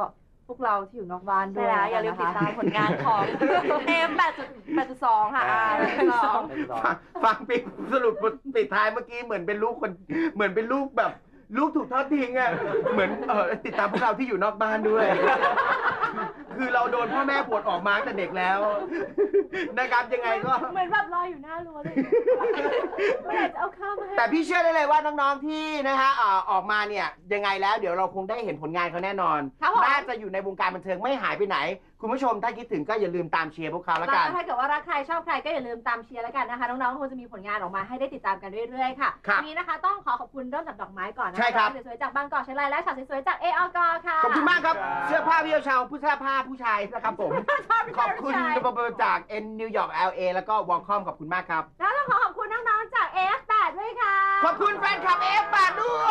พวกเราที่อยู่นอกบ้านด้ใช่วยแล้วอย่าลืมติดตามผลงานของ M 8.2 ค่ะฟังปิดสรุปปิดท้ายเมื่อกี้เหมือนเป็นลูกคนเหมือนเป็นลูกแบบลูกถูกทอดทิ้งอ่ะเหมือนติดตามพวกเราที่อยู่นอกบ้านด้วย คือเราโดนพ่อแม่ปวดออกมาตั้งแต่เด็กแล้วนะครับยังไงก็เหมือนแบบรออยู่หน้ารั้วเลยเมื่อไหร่จะเอาข้าวมาให้แต่พี่เชื่อได้เลยว่าน้องๆที่นะฮะออกมาเนี่ยยังไงแล้วเดี๋ยวเราคงได้เห็นผลงานเขาแน่นอนครับผมน่าจะอยู่ในวงการบันเทิงไม่หายไปไหน คุณผู้ชมถ้าคิดถึงก็อย่าลืมตามเชียร์พวกเขาแล้วกันถ้าเกิดว่ารักใครชอบใครก็อย่าลืมตามเชียร์แล้วกันนะคะน้องๆคงจะมีผลงานออกมาให้ได้ติดตามกันเรื่อยๆค่ะครับวันนี้นะคะต้องขอบคุณเริ่มจากดอกไม้ก่อนนะะใช่ครับดอกไม้สวยๆจากบางกอกเชียงรายและฉากสวยๆจากเออกค่ะขอบคุณมากครับครับเสื้อผ้าพี่เชาผู้เสื้อผ้าผู้ชายนะครับผม ขอบคุณจาก N New York LA แล้วก็วอลคอมขอบคุณมากครับแล้วต้องขอบคุณน้องๆจาก F8 ด้วยค่ะขอบคุณแฟนคลับ F8 ด้วย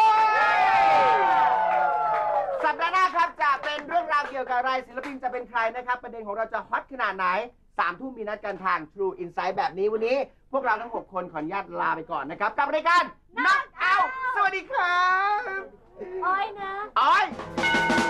สัปดาห์หน้าครับจะเป็นเรื่องราวเกี่ยวกับอะไรศิลปินจะเป็นใครนะครับ ประเด็นของเราจะฮอตขนาดไหน3 ทุ่มมีนัดกันทาง True Insight แบบนี้วันนี้ พวกเราทั้ง 6 คนขออนุญาตลาไปก่อนนะครับ กับรายการ Knock Out สวัสดีครับโอ้ยนะอ้อย